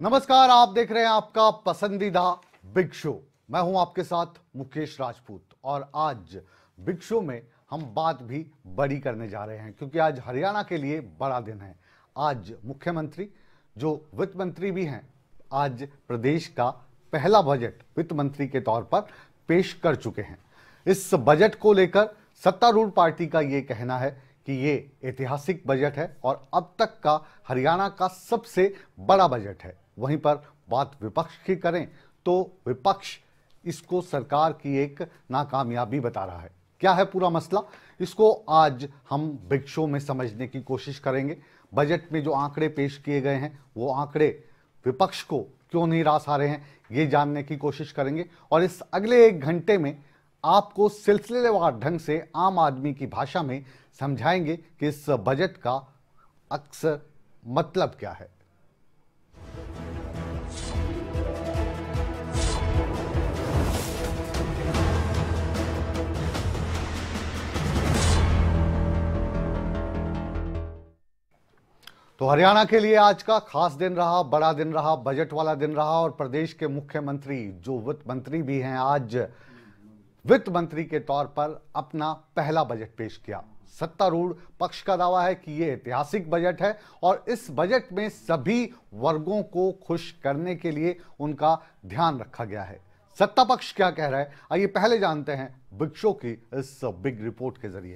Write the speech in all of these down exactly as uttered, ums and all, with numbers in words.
नमस्कार, आप देख रहे हैं आपका पसंदीदा बिग शो। मैं हूं आपके साथ मुकेश राजपूत और आज बिग शो में हम बात भी बड़ी करने जा रहे हैं क्योंकि आज हरियाणा के लिए बड़ा दिन है। आज मुख्यमंत्री जो वित्त मंत्री भी हैं, आज प्रदेश का पहला बजट वित्त मंत्री के तौर पर पेश कर चुके हैं। इस बजट को लेकर सत्तारूढ़ पार्टी का ये कहना है कि ये ऐतिहासिक बजट है और अब तक का हरियाणा का सबसे बड़ा बजट है। वहीं पर बात विपक्ष की करें तो विपक्ष इसको सरकार की एक नाकामयाबी बता रहा है। क्या है पूरा मसला, इसको आज हम बिग शो में समझने की कोशिश करेंगे। बजट में जो आंकड़े पेश किए गए हैं वो आंकड़े विपक्ष को क्यों नहीं रास आ रहे हैं, ये जानने की कोशिश करेंगे और इस अगले एक घंटे में आपको सिलसिलेवार ढंग से आम आदमी की भाषा में समझाएंगे कि इस बजट का अक्सर मतलब क्या है। तो हरियाणा के लिए आज का खास दिन रहा, बड़ा दिन रहा, बजट वाला दिन रहा और प्रदेश के मुख्यमंत्री जो वित्त मंत्री भी हैं, आज वित्त मंत्री के तौर पर अपना पहला बजट पेश किया। सत्तारूढ़ पक्ष का दावा है कि यह ऐतिहासिक बजट है और इस बजट में सभी वर्गों को खुश करने के लिए उनका ध्यान रखा गया है। सत्ता पक्ष क्या कह रहा है, आइए पहले जानते हैं बिग शो की इस बिग रिपोर्ट के जरिए।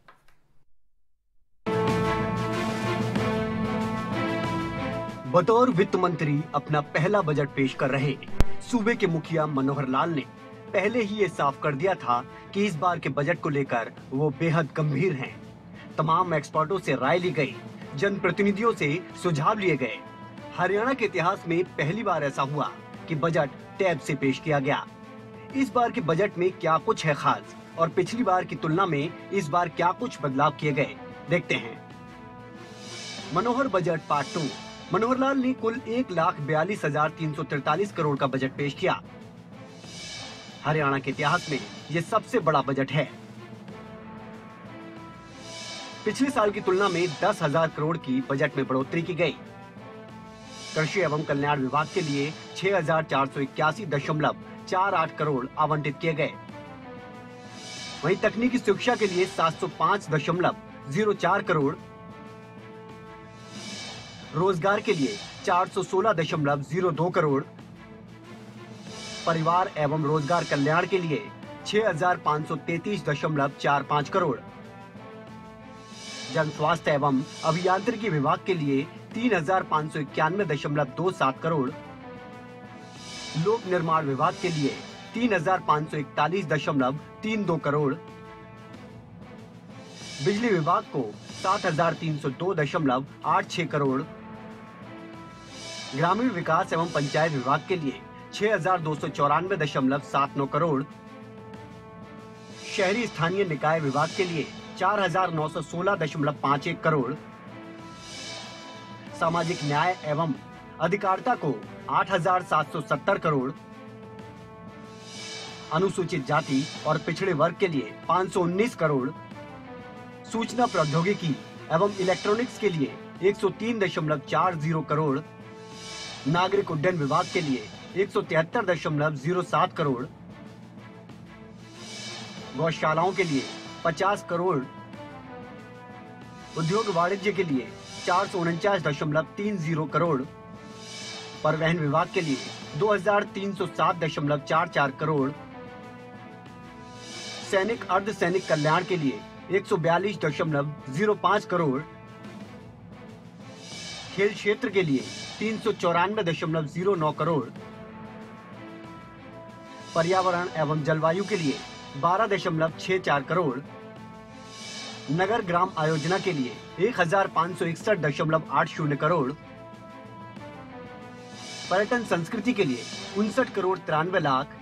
बतौर वित्त मंत्री अपना पहला बजट पेश कर रहे सूबे के मुखिया मनोहर लाल ने पहले ही ये साफ कर दिया था कि इस बार के बजट को लेकर वो बेहद गंभीर हैं। तमाम एक्सपर्टों से राय ली गई, जनप्रतिनिधियों से सुझाव लिए गए। हरियाणा के इतिहास में पहली बार ऐसा हुआ कि बजट टैब से पेश किया गया। इस बार के बजट में क्या कुछ है खास और पिछली बार की तुलना में इस बार क्या कुछ बदलाव किए गए, देखते हैं। Manohar budget part two. Manohar Lal ने कुल एक लाख बयालीस हजार तीन सौ तैतालीस करोड़ का बजट पेश किया। हरियाणा के इतिहास में यह सबसे बड़ा बजट है। पिछले साल की तुलना में दस हजार करोड़ की बजट में बढ़ोतरी की गई। कृषि एवं कल्याण विभाग के लिए छह हजार चार सौ इक्यासी दशमलव चार आठ करोड़ आवंटित किए गए। वहीं तकनीकी शिक्षा के लिए सात सौ पाँच दशमलव जीरो चार करोड़, रोजगार के लिए चार सौ सोलह दशमलव जीरो दो करोड़, परिवार एवं रोजगार कल्याण के लिए छह हजार पाँच सौ तैतीस दशमलव चार पाँच करोड़, जन स्वास्थ्य एवं अभियांत्रिकी विभाग के लिए तीन हजार पाँच सौ इक्यानवे दशमलव दो सात करोड़, लोक निर्माण विभाग के लिए तीन हजार पाँच सौ इकतालीस दशमलव तीन दो करोड़, बिजली विभाग को सात हजार तीन सौ दो दशमलव आठ छह करोड़, ग्रामीण विकास एवं पंचायत विभाग के लिए छह हजार दो सौ चौरानवे दशमलव सात नौ करोड़, शहरी स्थानीय निकाय विभाग के लिए चार हजार नौ सौ सोलह दशमलव पाँच एक करोड़, सामाजिक न्याय एवं अधिकारिता को आठ हजार सात सौ सत्तर करोड़, अनुसूचित जाति और पिछड़े वर्ग के लिए पाँच सौ उन्नीस करोड़, सूचना प्रौद्योगिकी एवं इलेक्ट्रॉनिक्स के लिए एक सौ तीन दशमलव चार जीरो करोड़, नागरिक उड्डयन विभाग के लिए एक सौ तिहत्तर दशमलव जीरो सात करोड़, गौशालाओं के लिए पचास करोड़, उद्योग वाणिज्य के लिए चार सौ उनचास दशमलव तीन जीरो करोड़, परिवहन विभाग के लिए दो हजार तीन सौ सात दशमलव चार चार करोड़, सैनिक अर्धसैनिक कल्याण के लिए एक सौ बयालीस दशमलव जीरो पाँच करोड़, खेल क्षेत्र के लिए तीन सौ चौरानवे दशमलव जीरो नौ करोड़, पर्यावरण एवं जलवायु के लिए बारह दशमलव छह चार करोड़, नगर ग्राम आयोजना के लिए एक हजार पाँच सौ इकसठ दशमलव आठ शून्य करोड़, पर्यटन संस्कृति के लिए उनसठ करोड़ तिरानवे लाख,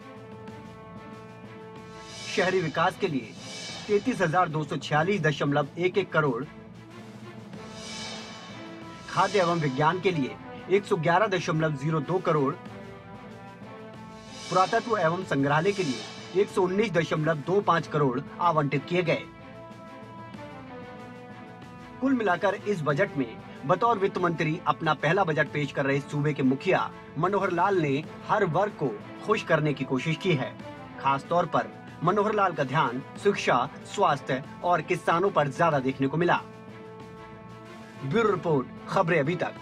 शहरी विकास के लिए तैतीस हजार दो सौ छियालीस दशमलव एक एक करोड़, खाद्य एवं विज्ञान के लिए एक सौ ग्यारह दशमलव जीरो दो करोड़, पुरातत्व एवं संग्रहालय के लिए एक सौ उन्नीस दशमलव दो पाँच करोड़ आवंटित किए गए। कुल मिलाकर इस बजट में बतौर वित्त मंत्री अपना पहला बजट पेश कर रहे सूबे के मुखिया मनोहर लाल ने हर वर्ग को खुश करने की कोशिश की है। खास तौर पर मनोहर लाल का ध्यान शिक्षा, स्वास्थ्य और किसानों पर ज्यादा देखने को मिला। ब्यूरो रिपोर्ट, खबरें अभी तक।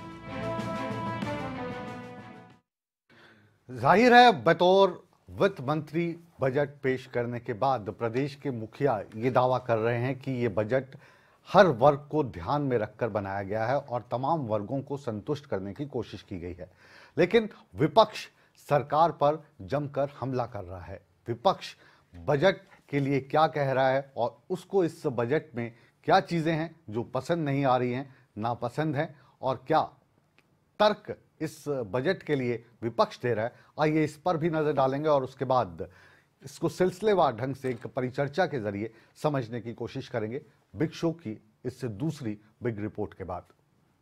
जाहिर है बतौर वित्त मंत्री बजट पेश करने के बाद प्रदेश के मुखिया ये दावा कर रहे हैं कि ये बजट हर वर्ग को ध्यान में रखकर बनाया गया है और तमाम वर्गों को संतुष्ट करने की कोशिश की गई है। लेकिन विपक्ष सरकार पर जमकर हमला कर रहा है। विपक्ष बजट के लिए क्या कह रहा है और उसको इस बजट में क्या चीजें हैं जो पसंद नहीं आ रही हैं, नापसंद है, और क्या तर्क इस बजट के लिए विपक्ष दे रहा है, आइए इस पर भी नजर डालेंगे और उसके बाद इसको सिलसिलेवार ढंग से एक परिचर्चा के जरिए समझने की कोशिश करेंगे बिग शो की इससे दूसरी बिग रिपोर्ट के बाद।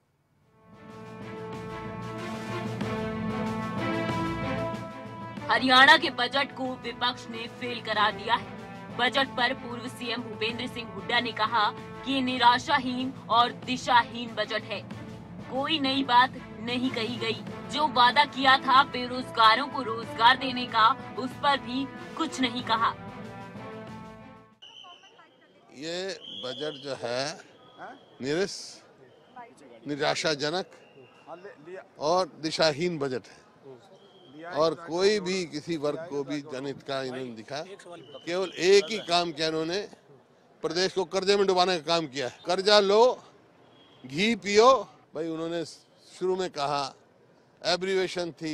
हरियाणा के बजट को विपक्ष ने फेल करा दिया है। बजट पर पूर्व सीएम भूपेंद्र सिंह हुड्डा ने कहा कि ये निराशाहीन और दिशाहीन बजट है। कोई नई बात नहीं कही गई। जो वादा किया था बेरोजगारों को रोजगार देने का, उस पर भी कुछ नहीं कहा। ये बजट जो है निरस, निराशाजनक और दिशाहीन बजट है और कोई भी किसी वर्ग को भी जनहित का इन्होंने दिखा। केवल एक ही काम किया इन्होंने, प्रदेश को कर्जे में डुबाने का काम किया है। कर्जा लो, घी पियो। भाई उन्होंने शुरू में कहा, एब्रीवेशन थी,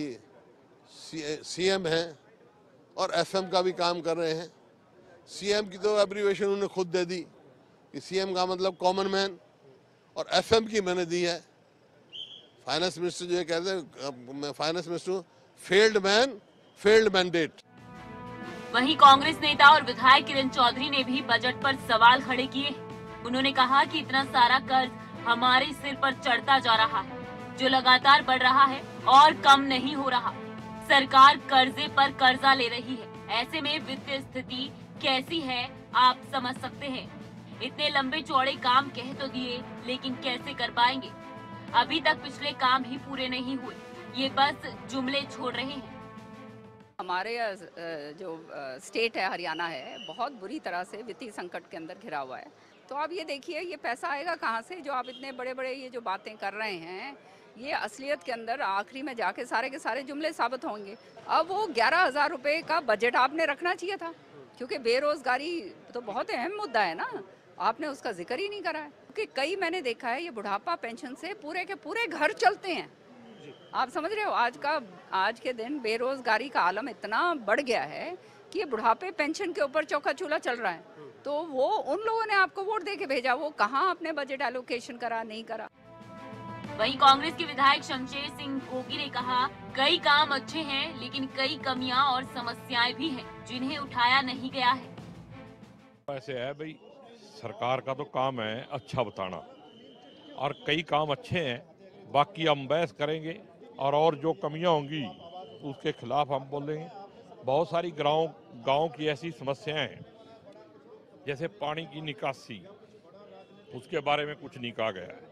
सीएम है और एफएम का भी काम कर रहे हैं। सीएम की तो एब्रीवेशन उन्होंने खुद दे दी कि सीएम का मतलब कॉमन मैन, और एफएम की मैंने दी है। फाइनेंस मिनिस्टर जो ये कहते हैं, मैं फाइनेंस मिनिस्टर हूँ, फेल्ड मैन, फेल्ड मैंडेट। वहीं कांग्रेस नेता और विधायक किरण चौधरी ने भी बजट पर सवाल खड़े किए। उन्होंने कहा कि इतना सारा कर्ज हमारे सिर पर चढ़ता जा रहा है, जो लगातार बढ़ रहा है और कम नहीं हो रहा। सरकार कर्जे पर कर्जा ले रही है। ऐसे में वित्तीय स्थिति कैसी है आप समझ सकते हैं। इतने लंबे चौड़े काम कह तो दिए, लेकिन कैसे कर पाएंगे। अभी तक पिछले काम ही पूरे नहीं हुए, ये बस जुमले छोड़ रहे हैं। हमारे जो स्टेट है हरियाणा है, बहुत बुरी तरह से वित्तीय संकट के अंदर घिरा हुआ है। तो आप ये देखिए ये पैसा आएगा कहाँ से, जो आप इतने बड़े बड़े ये जो बातें कर रहे हैं, ये असलियत के अंदर आखिरी में जाके सारे के सारे जुमले साबित होंगे। अब वो ग्यारह हजार रुपये का बजट आपने रखना चाहिए था, क्योंकि बेरोजगारी तो बहुत अहम मुद्दा है ना, आपने उसका जिक्र ही नहीं करा है। क्योंकि कई मैंने देखा है ये बुढ़ापा पेंशन से पूरे के पूरे घर चलते हैं। आप समझ रहे हो, आज का आज के दिन बेरोजगारी का आलम इतना बढ़ गया है कि ये बुढ़ापे पेंशन के ऊपर चौका चूल्हा चल रहा है। तो वो उन लोगों ने आपको वोट दे के भेजा, वो कहाँ आपने बजट एलोकेशन करा, नहीं करा। वहीं कांग्रेस के विधायक शमशेर सिंह गोगी ने कहा, कई काम अच्छे हैं, लेकिन कई कमियां और समस्याएं भी हैं जिन्हें उठाया नहीं गया है। ऐसे है भाई, सरकार का तो काम है अच्छा बताना, और कई काम अच्छे हैं, बाकी हम बहस करेंगे और और जो कमियां होंगी उसके खिलाफ हम बोलेंगे। बहुत सारी गाँव गाँव की ऐसी समस्याएं हैं, जैसे पानी की निकासी, उसके बारे में कुछ नहीं कहा गया है।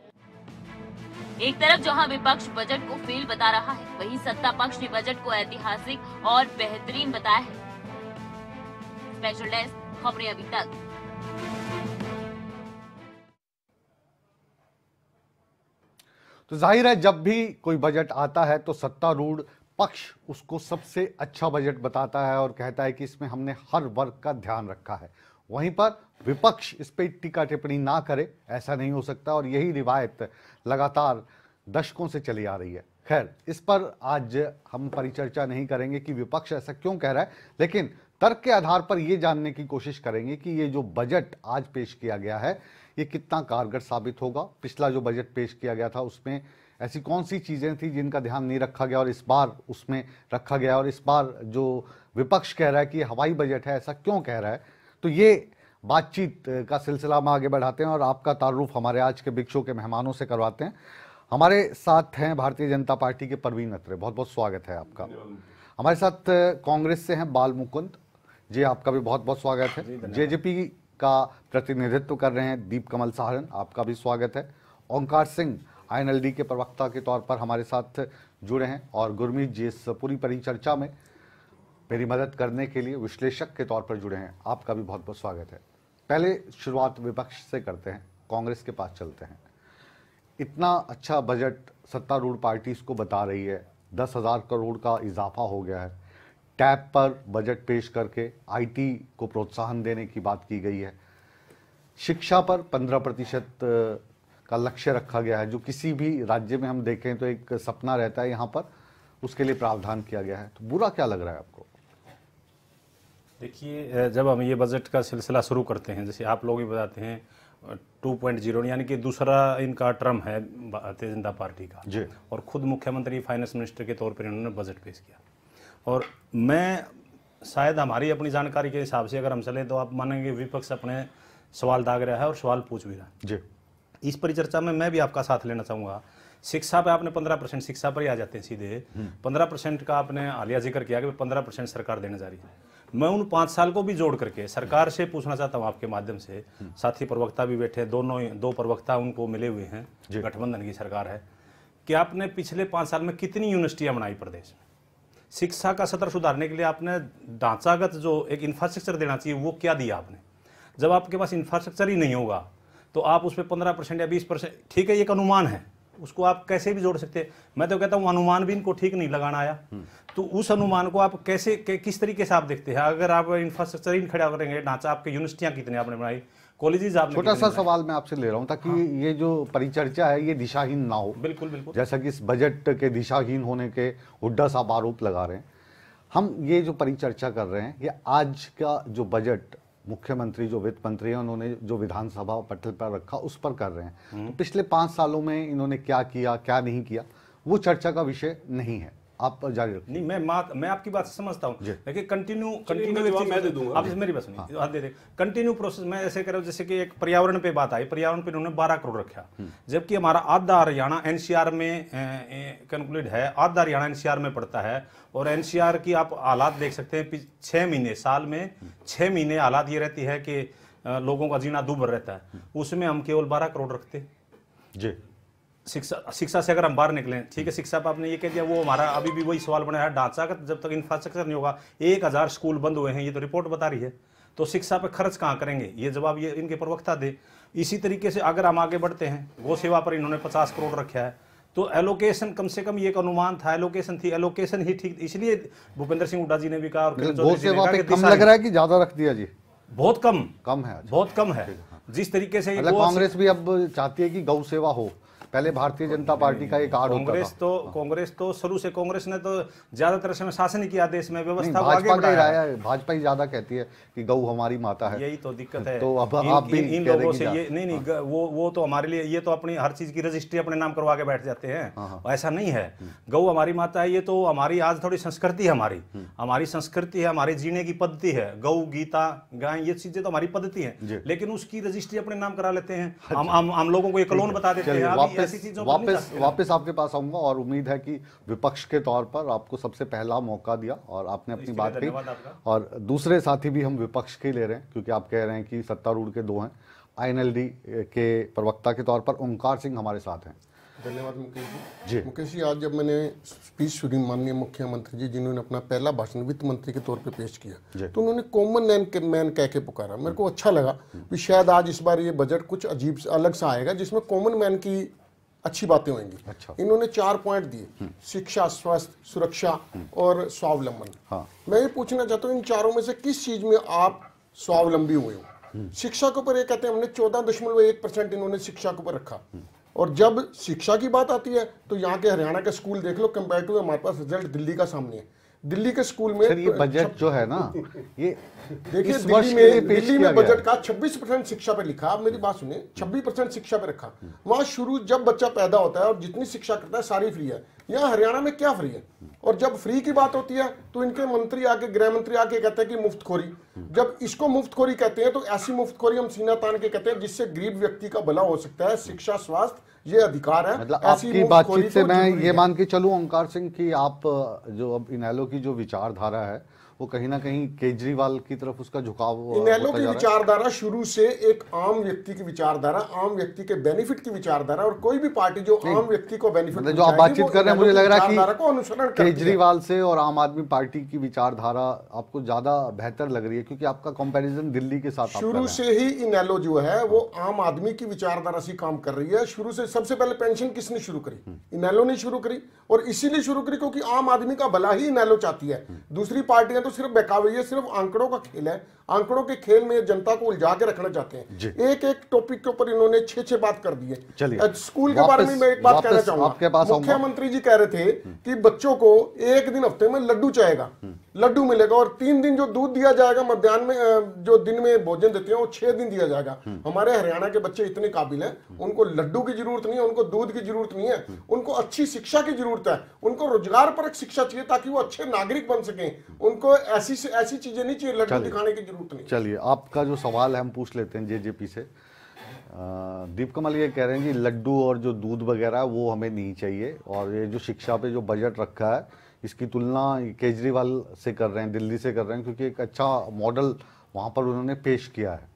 एक तरफ जहां विपक्ष बजट को फेल बता रहा है, वहीं सत्ता पक्ष ने बजट को ऐतिहासिक और बेहतरीन बताया है। स्पेशल डेस्क, खबरें अभी तक। तो जाहिर है जब भी कोई बजट आता है तो सत्तारूढ़ पक्ष उसको सबसे अच्छा बजट बताता है और कहता है कि इसमें हमने हर वर्ग का ध्यान रखा है। वहीं पर विपक्ष इस पे टीका टिप्पणी ना करे, ऐसा नहीं हो सकता, और यही रिवायत लगातार दशकों से चली आ रही है। खैर, इस पर आज हम परिचर्चा नहीं करेंगे कि विपक्ष ऐसा क्यों कह रहा है, लेकिन तर्क के आधार पर यह जानने की कोशिश करेंगे कि ये जो बजट आज पेश किया गया है ये कितना कारगर साबित होगा। पिछला जो बजट पेश किया गया था उसमें ऐसी कौन सी चीज़ें थी जिनका ध्यान नहीं रखा गया और इस बार उसमें रखा गया, और इस बार जो विपक्ष कह रहा है कि हवाई बजट है, ऐसा क्यों कह रहा है। तो ये बातचीत का सिलसिला में आगे बढ़ाते हैं और आपका तारुफ हमारे आज के बिग शो के मेहमानों से करवाते हैं। हमारे साथ हैं भारतीय जनता पार्टी के परवीन अत्रे, बहुत बहुत स्वागत है आपका। हमारे साथ कांग्रेस से हैं बाल मुकुंद जी, आपका भी बहुत बहुत स्वागत है। जेजेपी का प्रतिनिधित्व कर रहे हैं दीप कमल सहारन, आपका भी स्वागत है। ओंकार सिंह आईएनएलडी के प्रवक्ता के तौर पर हमारे साथ जुड़े हैं और गुरमीत जी इस पूरी परिचर्चा में मेरी मदद करने के लिए विश्लेषक के तौर पर जुड़े हैं। आपका भी बहुत बहुत स्वागत है। पहले शुरुआत विपक्ष से करते हैं, कांग्रेस के पास चलते हैं। इतना अच्छा बजट सत्तारूढ़ पार्टी इसको बता रही है, दस हजार करोड़ का इजाफा हो गया है। टैब पर बजट पेश करके आईटी को प्रोत्साहन देने की बात की गई है। शिक्षा पर पंद्रह प्रतिशत का लक्ष्य रखा गया है, जो किसी भी राज्य में हम देखें तो एक सपना रहता है, यहाँ पर उसके लिए प्रावधान किया गया है। तो बुरा क्या लग रहा है आपको? देखिए, जब हम ये बजट का सिलसिला शुरू करते हैं, जैसे आप लोग भी बताते हैं टू पॉइंट ज़ीरो यानी कि दूसरा इनका टर्म है भारतीय जनता पार्टी का जी, और खुद मुख्यमंत्री फाइनेंस मिनिस्टर के तौर पर इन्होंने बजट पेश किया। और मैं शायद हमारी अपनी जानकारी के हिसाब से अगर हम चलें तो आप मानेंगे विपक्ष अपने सवाल दाग रहा है और सवाल पूछ भी रहा है जी। इस परिचर्चा में मैं भी आपका साथ लेना चाहूँगा। शिक्षा पे आपने पंद्रह परसेंट, शिक्षा पर ही आ जाते हैं सीधे, पंद्रह परसेंट का आपने हालिया जिक्र किया कि पंद्रह परसेंट सरकार देने जा रही है। मैं उन पाँच साल को भी जोड़ करके सरकार से पूछना चाहता हूँ आपके माध्यम से, साथी प्रवक्ता भी बैठे, दोनों दो प्रवक्ता उनको मिले हुए हैं, गठबंधन की सरकार है, कि आपने पिछले पाँच साल में कितनी यूनिवर्सिटियाँ बनाई प्रदेश में? शिक्षा का सत्र सुधारने के लिए आपने ढांचागत जो एक इंफ्रास्ट्रक्चर देना चाहिए वो क्या दिया आपने? जब आपके पास इंफ्रास्ट्रक्चर ही नहीं होगा तो आप उस पर पंद्रह परसेंट या बीस परसेंट, ठीक है, एक अनुमान है, उसको आप कैसे भी जोड़ सकते हैं। मैं तो कहता हूँ अनुमान भी इनको ठीक नहीं लगाना आया, तो उस अनुमान को आप कैसे किस तरीके से आप देखते हैं? अगर आप इंफ्रास्ट्रक्चर ही खड़ा करेंगे, ढांचा, आपके यूनिवर्सिटियाँ कितने आपने बनाई, कॉलेजेस आपने, छोटा सा सवाल मैं आपसे ले रहा हूँ ताकि हाँ। ये जो परिचर्चा है ये दिशाहीन ना हो। बिल्कुल बिल्कुल, जैसा कि इस बजट के दिशाहीन होने के हुड्डा साहब आरोप लगा रहे हैं। हम ये जो परिचर्चा कर रहे हैं, ये आज का जो बजट मुख्यमंत्री जो वित्त मंत्री हैं उन्होंने जो विधानसभा पटल पर रखा उस पर कर रहे हैं। तो पिछले पाँच सालों में इन्होंने क्या किया क्या नहीं किया वो चर्चा का विषय नहीं है, आप जारी रखिए। नहीं, मैं मात, मैं आपकी बात से समझता हूँ, लेकिन कंटिन्यू कंटिन्यू मैं दे दूंगा, आप मेरी बात सुनिए, हाँ। दे दे कंटिन्यू प्रोसेस मैं ऐसे कर रहा हूँ, जैसे कि एक पर्यावरण पे बात आई, पर्यावरण पे उन्होंने बारह करोड़ रखा, जबकि हमारा आधा हरियाणा एनसीआर में कंक्लूड है, आधा हरियाणा एनसीआर में पड़ता है। और एनसीआर की आप हालात देख सकते हैं, छः महीने साल में छः महीने हालात ये रहती है कि लोगों का जीना दूभर रहता है, उसमें हम केवल बारह करोड़ रखते जी। शिक्षा शिक्षा से अगर हम बाहर निकले, ठीक है, शिक्षा पर आपने ये कह दिया, वो हमारा अभी भी वही सवाल बना है, ढांचागत जब तक इंफ्रास्ट्रक्चर नहीं होगा, एक हजार स्कूल बंद हुए हैं, ये तो रिपोर्ट बता रही है, तो शिक्षा पे खर्च कहाँ करेंगे? ये जवाब ये इनके प्रवक्ता दे। इसी तरीके से अगर हम आगे बढ़ते हैं, गौ सेवा पर इन्होंने पचास करोड़ रखा है, तो एलोकेशन कम से कम ये एक अनुमान था, एलोकेशन थी, एलोकेशन ही ठीक, इसलिए भूपेंद्र सिंह हुड्डा जी ने भी कहा और गौ सेवा पे कम लग रहा है कि ज्यादा रख दिया जी? बहुत कम कम है, बहुत कम है। जिस तरीके से कांग्रेस भी अब चाहती है कि गौ सेवा हो, पहले भारतीय जनता पार्टी का एक आड़ होता था। कांग्रेस तो कांग्रेस तो शुरू से कांग्रेस ने तो ज्यादातर समय शासन किया देश में, व्यवस्था को आगे बढ़ाया है। भाजपा ही ज्यादा कहती है कि गौ हमारी माता है, यही तो दिक्कत है। तो अब आप भी इन लोगों से ये नहीं नहीं वो वो तो हमारे लिए ये तो अपनी हर चीज की रजिस्ट्री अपने नाम करवा के बैठ जाते हैं, ऐसा नहीं है। गौ हमारी माता है, ये तो हमारी आज थोड़ी संस्कृति है, हमारी हमारी संस्कृति है, हमारी जीने की पद्धति है। गौ, गीता, गाय, ये चीजें तो हमारी पद्धति है, लेकिन उसकी रजिस्ट्री अपने नाम करा लेते हैं। हम हम लोगों को एक कलोन बता देते हैं। ऐसी चीजों वापस वापस आपके पास आऊंगा और उम्मीद है कि विपक्ष के तौर पर आपको सबसे पहला मौका दिया और आपने अपनी बात कही, और दूसरे साथी भी हम विपक्ष के ले रहे हैं क्योंकि आप कह रहे हैं कि सत्तारूढ़ के दो हैं। आईएनएलडी के प्रवक्ता के तौर पर ओंकार सिंह हमारे साथ हैं। धन्यवाद मुकेश जी। जी मुकेश जी, आज जब मैंने स्पीच सुनी माननीय मुख्यमंत्री जी जिन्होंने अपना पहला भाषण वित्त मंत्री के तौर पे पेश किया, तो उन्होंने कॉमन मैन के मैन कह के पुकारा। मेरे को अच्छा लगा कि शायद आज इस बार ये बजट कुछ अजीब अलग सा आएगा जिसमें कॉमन मैन की अच्छी बातें होंगी। अच्छा। इन्होंने चार पॉइंट दिए, शिक्षा, स्वास्थ्य, सुरक्षा और स्वावलंबन। हाँ। मैं ये पूछना चाहता हूँ इन चारों में से किस चीज में आप स्वावलंबी हुए हो? शिक्षा के ऊपर ये कहते हैं हमने चौदह दशमलव एक परसेंट इन्होंने शिक्षा के ऊपर रखा, और जब शिक्षा की बात आती है तो यहाँ के हरियाणा के स्कूल देख लो, कंपेयर टू हमारे पास रिजल्ट दिल्ली का सामने है। दिल्ली के स्कूल में ये बजट जो है ना, ये देखिए दिल्ली में दिल्ली में बजट का छब्बीस परसेंट शिक्षा पे लिखा। आप मेरी बात सुनिए, छब्बीस परसेंट शिक्षा पे रखा। वहां शुरू जब बच्चा पैदा होता है और जितनी शिक्षा करता है सारी फ्री है। यहाँ हरियाणा में क्या फ्री है? और जब फ्री की बात होती है तो इनके मंत्री आके, गृह मंत्री आके कहते हैं कि मुफ्तखोरी। जब इसको मुफ्तखोरी कहते हैं तो ऐसी मुफ्तखोरी हम सीना तान के कहते हैं जिससे गरीब व्यक्ति का भला हो सकता है, शिक्षा, स्वास्थ्य ये अधिकार है। मतलब ऐसी आपकी मुफ्तखोरी बातचीत से तो मैं जरूरी ये है। मान के चलूं ओंकार सिंह कि आप जो अब इनेलो की जो विचारधारा है वो कहीं ना कहीं केजरीवाल की तरफ उसका झुकाव इनेलो होता की जा रहा है। विचारधारा शुरू से एक आम व्यक्ति की विचारधारा, आम व्यक्ति के बेनिफिट की विचारधारा, और कोई भी पार्टी जो आम व्यक्ति को बेनिफिट मतलब जो आप बातचीत कर रहे हैं मुझे लग रहा है को अनुसरण कि करती है। केजरीवाल से और आम आदमी पार्टी की विचारधारा आपको ज्यादा बेहतर लग रही है क्योंकि आपका कंपैरिजन दिल्ली के साथ आप कर शुरू रहे हैं। से ही इनेलो जो है वो आम आदमी की विचारधारा से काम कर रही है। शुरू से सबसे पहले पेंशन किसने शुरू करी? इनेलो ने शुरू करी, और इसीलिए शुरू करी क्योंकि आम आदमी का भला ही इनेलो चाहती है। दूसरी पार्टियां तो सिर्फ बहकावे, ये सिर्फ आंकड़ों का खेल है। आंकड़ों के खेल में जनता को उलझा के रखना चाहते हैं। एक एक टॉपिक के ऊपर इन्होंने छह छह बात कर दी है। चलिए, स्कूल के बारे में मैं एक बात कहना आपके चाहूंगा। पास आऊंगा। मुख्यमंत्री जी कह रहे थे कि बच्चों को एक दिन हफ्ते में लड्डू चाहेगा, लड्डू मिलेगा, और तीन दिन जो दूध दिया जाएगा मध्याह्न में, अ, जो दिन में भोजन देते हैं वो छह दिन दिया जाएगा। हमारे हरियाणा के बच्चे इतने काबिल हैं, उनको लड्डू की जरूरत नहीं है, उनको दूध की जरूरत नहीं है, उनको अच्छी शिक्षा की जरूरत है, उनको रोजगार परक शिक्षा चाहिए ताकि वो अच्छे नागरिक बन सकें। उनको ऐसी से ऐसी चीजें नहीं चाहिए, लड्डू दिखाने की जरूरत नहीं। चलिए, आपका जो सवाल है हम पूछ लेते हैं जेजेपी से। दीप कमल ये कह रहे हैं कि लड्डू और जो दूध वगैरह वो हमें नहीं चाहिए, और ये जो शिक्षा पे जो बजट रखा है इसकी तुलना केजरीवाल से कर रहे हैं, दिल्ली से कर रहे हैं, क्योंकि एक अच्छा मॉडल वहाँ पर उन्होंने पेश किया है।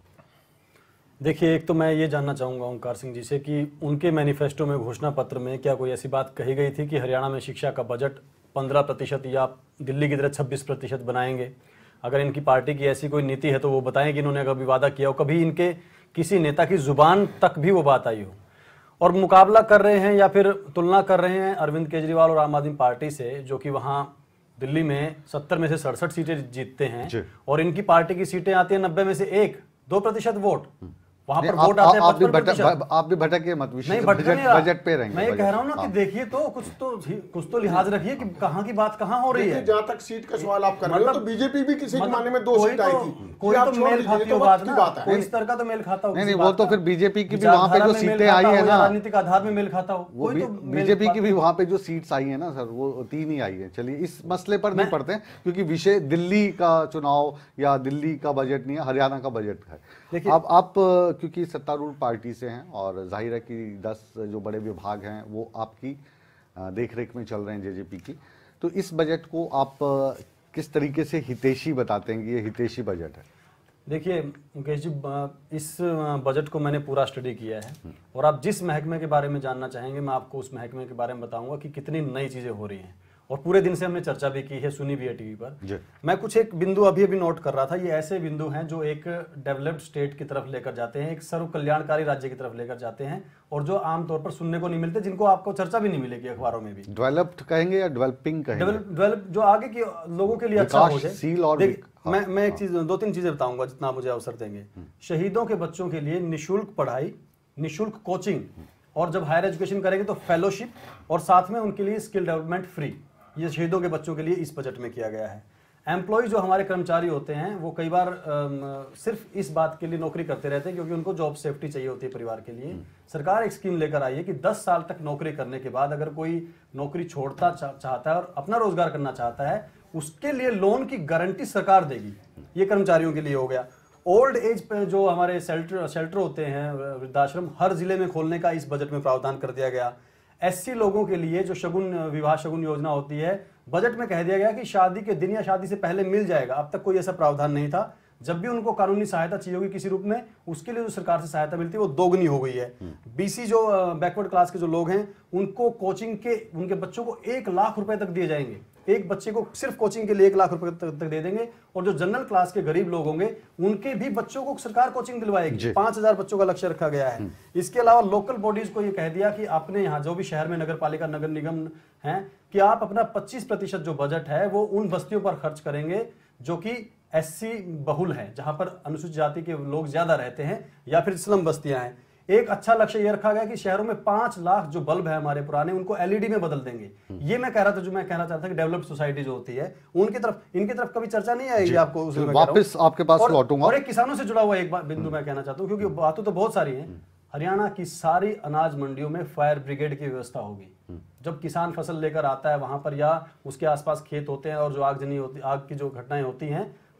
देखिए, एक तो मैं ये जानना चाहूँगा ओंकार सिंह जी से कि उनके मैनिफेस्टो में, घोषणा पत्र में क्या कोई ऐसी बात कही गई थी कि हरियाणा में शिक्षा का बजट पंद्रह प्रतिशत या दिल्ली की तरह छब्बीस प्रतिशत बनाएंगे? अगर इनकी पार्टी की ऐसी कोई नीति है तो वो बताएं कि इन्होंने कभी वादा किया हो, कभी इनके किसी नेता की जुबान तक भी वो बात आई हो। और मुकाबला कर रहे हैं या फिर तुलना कर रहे हैं अरविंद केजरीवाल और आम आदमी पार्टी से, जो कि वहाँ दिल्ली में सत्तर में से सड़सठ सीटें जीतते हैं और इनकी पार्टी की सीटें आती हैं नब्बे में से एक दो प्रतिशत वोट। वहां पर वोट आते हैं आप भी पचपन भटक प्रतिशत। आप भी भटके मत, नहीं, बजट बजट पे रहेंगे। मैं ये कह रहा हूँ ना कि देखिए तो कुछ तो कुछ तो लिहाज रखिए कि कहाँ की बात कहाँ हो रही है। जहाँ तक सीट का सवाल आप कर रहे हो, तो बीजेपी भी किसी जमाने में दो सीट आई थी। कोई तो मेल खाती हो बात ना, कोई इस तरह का तो मेल खाता हो। नहीं नहीं, वो तो फिर बीजेपी की भी वहाँ पे जो सीटें आई है ना, राजनीतिक आधार में मेल खाता हो, वो बीजेपी की भी वहाँ पे जो सीट्स आई है ना सर, वो तीन ही आई है। चलिए, इस मसले पर नहीं पढ़ते हैं क्योंकि विषय दिल्ली का चुनाव या दिल्ली का बजट नहीं है, हरियाणा का बजट है। अब आप क्योंकि सत्तारूढ़ पार्टी से हैं और जाहिर है कि दस जो बड़े विभाग हैं वो आपकी देखरेख में चल रहे हैं जेजेपी की, तो इस बजट को आप किस तरीके से हितैषी बताते हैं कि ये हितैषी बजट है? देखिए मुकेश जी, इस बजट को मैंने पूरा स्टडी किया है और आप जिस महकमे के बारे में जानना चाहेंगे मैं आपको उस महकमे के बारे में बताऊंगा कि कितनी नई चीजें हो रही हैं, और पूरे दिन से हमने चर्चा भी की है, सुनी भी है टीवी पर। मैं कुछ एक बिंदु अभी अभी नोट कर रहा था। ये ऐसे बिंदु हैं जो एक डेवलप्ड स्टेट की तरफ लेकर जाते हैं, एक सर्व कल्याणकारी राज्य की तरफ लेकर जाते हैं, और जो आमतौर पर सुनने को नहीं मिलते, जिनको आपको चर्चा भी नहीं मिलेगी अखबारों में भी। डेवलप्ड कहेंगे या डेवलपिंग कहेंगे? डेवलप जो आगे के लोगों के लिए अच्छा हो जाए। मैं मैं एक चीज, दो तीन चीजें बताऊंगा जितना मुझे अवसर देंगे। शहीदों के बच्चों के लिए निःशुल्क पढ़ाई, निःशुल्क कोचिंग, और जब हायर एजुकेशन करेंगे तो फेलोशिप, और साथ में उनके लिए स्किल डेवलपमेंट फ्री। ये शहीदों के बच्चों के लिए इस बजट में किया गया है। एम्प्लॉय जो हमारे कर्मचारी होते हैं वो कई बार आ, सिर्फ इस बात के लिए नौकरी करते रहते हैं क्योंकि उनको जॉब सेफ्टी चाहिए होती है परिवार के लिए। सरकार एक स्कीम लेकर आई है कि दस साल तक नौकरी करने के बाद अगर कोई नौकरी छोड़ता चा, चाहता है और अपना रोजगार करना चाहता है, उसके लिए लोन की गारंटी सरकार देगी। ये कर्मचारियों के लिए हो गया। ओल्ड एज पे जो हमारे शेल्टर शेल्टर होते हैं, वृद्धाश्रम, हर जिले में खोलने का इस बजट में प्रावधान कर दिया गया। एससी लोगों के लिए जो शगुन विवाह शगुन योजना होती है, बजट में कह दिया गया कि शादी के दिन या शादी से पहले मिल जाएगा। अब तक कोई ऐसा प्रावधान नहीं था। जब भी उनको कानूनी सहायता चाहिए होगी किसी रूप में, उसके लिए जो सरकार से सहायता मिलती है वो दोगुनी हो गई है। बीसी जो बैकवर्ड क्लास के जो लोग हैं, उनको कोचिंग के, उनके बच्चों को एक लाख रुपए तक दिए जाएंगे। एक बच्चे को सिर्फ कोचिंग के लिए एक लाख रुपए तक, तक दे देंगे। और जो जनरल क्लास के गरीब लोग होंगे उनके भी बच्चों को सरकार कोचिंग दिलवाएगी। पांच हजार बच्चों का लक्ष्य रखा गया है। इसके अलावा लोकल बॉडीज को यह कह दिया कि अपने यहाँ जो भी शहर में नगर पालिका नगर निगम है, कि आप अपना पच्चीस प्रतिशत जो बजट है वो उन बस्तियों पर खर्च करेंगे जो कि एससी बहुल है, जहां पर अनुसूचित जाति के लोग ज्यादा रहते हैं, या फिर स्लम बस्तियां हैं। एक अच्छा लक्ष्य यह रखा गया कि शहरों में पांच लाख जो बल्ब है हमारे पुराने, उनको एलईडी में बदल देंगे। ये मैं कह रहा था, जो मैं कहना चाहता था कि डेवलप्ड सोसाइटी जो होती है उनकी तरफ, इनकी तरफ कभी चर्चा नहीं आएगी आपको। उसमें वापस आपके पास लौटूंगा। और एक किसानों से जुड़ा हुआ एक बिंदु मैं कहना चाहता हूँ, क्योंकि बातें तो बहुत सारी हैं। हरियाणा की सारी अनाज मंडियों में फायर ब्रिगेड की व्यवस्था होगी। जब किसान फसल लेकर आता है वहां पर, या उसके आसपास खेत होते हैं और जो आगजनी होती, आग की जो घटनाएं होती हैं,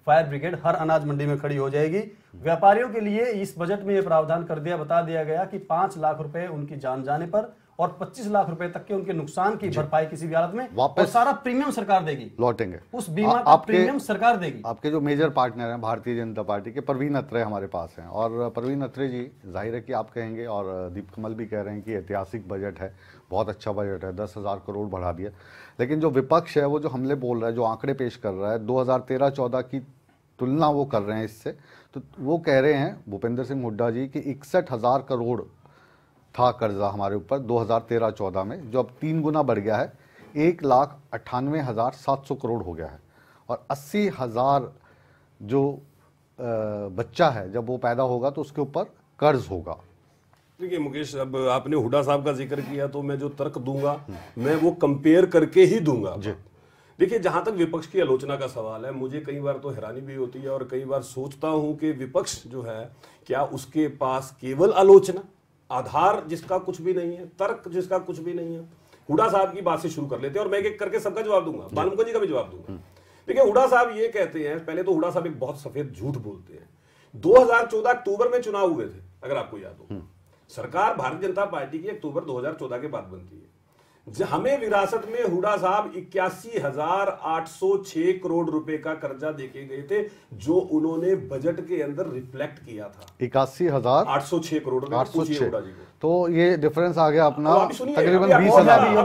फायर ब्रिगेड हर अनाज मंडी में खड़ी हो जाएगी। व्यापारियों के लिए इस बजट में यह प्रावधान कर दिया, बता दिया गया कि पांच लाख रुपए उनकी जान जाने पर और पच्चीस लाख रुपए तक के उनके नुकसान की भरपाई किसी भी हालत में, और सारा प्रीमियम सरकार देगी, लौटेंगे उस बीमा का प्रीमियम सरकार देगी। आपके जो मेजर पार्टनर हैं भारतीय जनता पार्टी के, परवीन अत्रे हमारे पास हैं, और परवीन अत्रे जी, जाहिर है कि आप कहेंगे और दीप कमल भी कह रहे हैं कि ऐतिहासिक बजट है, बहुत अच्छा बजट है, दस हजार करोड़ बढ़ा दिया। लेकिन जो विपक्ष है वो जो हमले बोल रहा है, जो आंकड़े पेश कर रहा है, दो हजार तेरह चौदह की तुलना वो कर रहे हैं इससे, तो वो कह रहे हैं भूपेंद्र सिंह हुड्डा जी कि इकसठ हजार करोड़ था कर्जा हमारे ऊपर दो हजार तेरह चौदह में, जो अब तीन गुना बढ़ गया है, एक लाख अट्ठानवे हजार सात सौ करोड़ हो गया है, और अस्सी हजार जो बच्चा है जब वो पैदा होगा तो उसके ऊपर कर्ज होगा। देखिए मुकेश, अब आपने हुड्डा साहब का जिक्र किया तो मैं जो तर्क दूंगा मैं वो कंपेयर करके ही दूंगा। देखिए, जहां तक विपक्ष की आलोचना का सवाल है, मुझे कई बार तो हैरानी भी होती है और कई बार सोचता हूं कि विपक्ष जो है क्या उसके पास केवल आलोचना, आधार जिसका कुछ भी नहीं है, तर्क जिसका कुछ भी नहीं है। हुड्डा साहब की बात से शुरू कर लेते हैं और मैं एक एक करके सबका जवाब दूंगा, बालमुका जी का भी जवाब दूंगा। देखिए, हुड्डा साहब ये कहते हैं, पहले तो हुड्डा साहब एक बहुत सफेद झूठ बोलते हैं। दो हजार चौदह अक्टूबर में चुनाव हुए थे, अगर आपको याद हो। सरकार भारतीय जनता पार्टी की अक्टूबर दो हजार चौदह के बाद बनती है। हमें विरासत में हुड्डा साहब इक्यासी हजार आठ सौ छह करोड़ रुपए का कर्जा देके गए थे, जो उन्होंने बजट के अंदर रिफ्लेक्ट किया था। इक्यासी हजार आठ सौ छह करोड़ रुपए, आठ सौ छह, तो ये डिफरेंस आ गया अपना तकरीबन बीस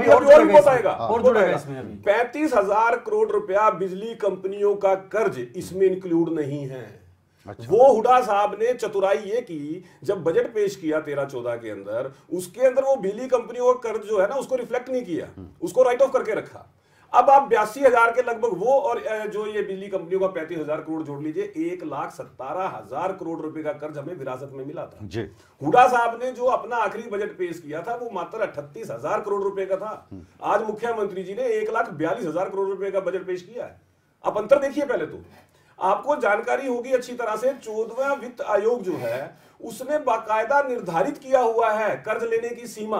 हजार। पैंतीस हजार करोड़ रुपया बिजली कंपनियों का कर्ज इसमें इंक्लूड नहीं है। अच्छा। वो हुड्डा साहब ने चतुराई ये की, जब बजट पेश किया तेरह चौदह के अंदर, उसके अंदर वो बिजली कंपनियों का कर्ज जो है ना उसको रिफ्लेक्ट नहीं किया, उसको राइट ऑफ करके रखा। अब आप बयासी हजार के लगभग वो और जो ये बिजली कंपनियों का पैंतीस हजार करोड़ जोड़ लीजिए, एक लाख सत्तारह हजार करोड़ रुपए का कर्ज हमें विरासत में मिला था। हुड्डा साहब ने जो अपना आखिरी बजट पेश किया था वो मात्र अठतीस हजार करोड़ रुपए का था। आज मुख्यमंत्री जी ने एक लाख बयालीस हजार करोड़ रुपए का बजट पेश किया है। आप अंतर देखिए। पहले तो आपको जानकारी होगी अच्छी तरह से, चौदहवां वित्त आयोग जो है उसने बाकायदा निर्धारित किया हुआ है कर्ज लेने की सीमा,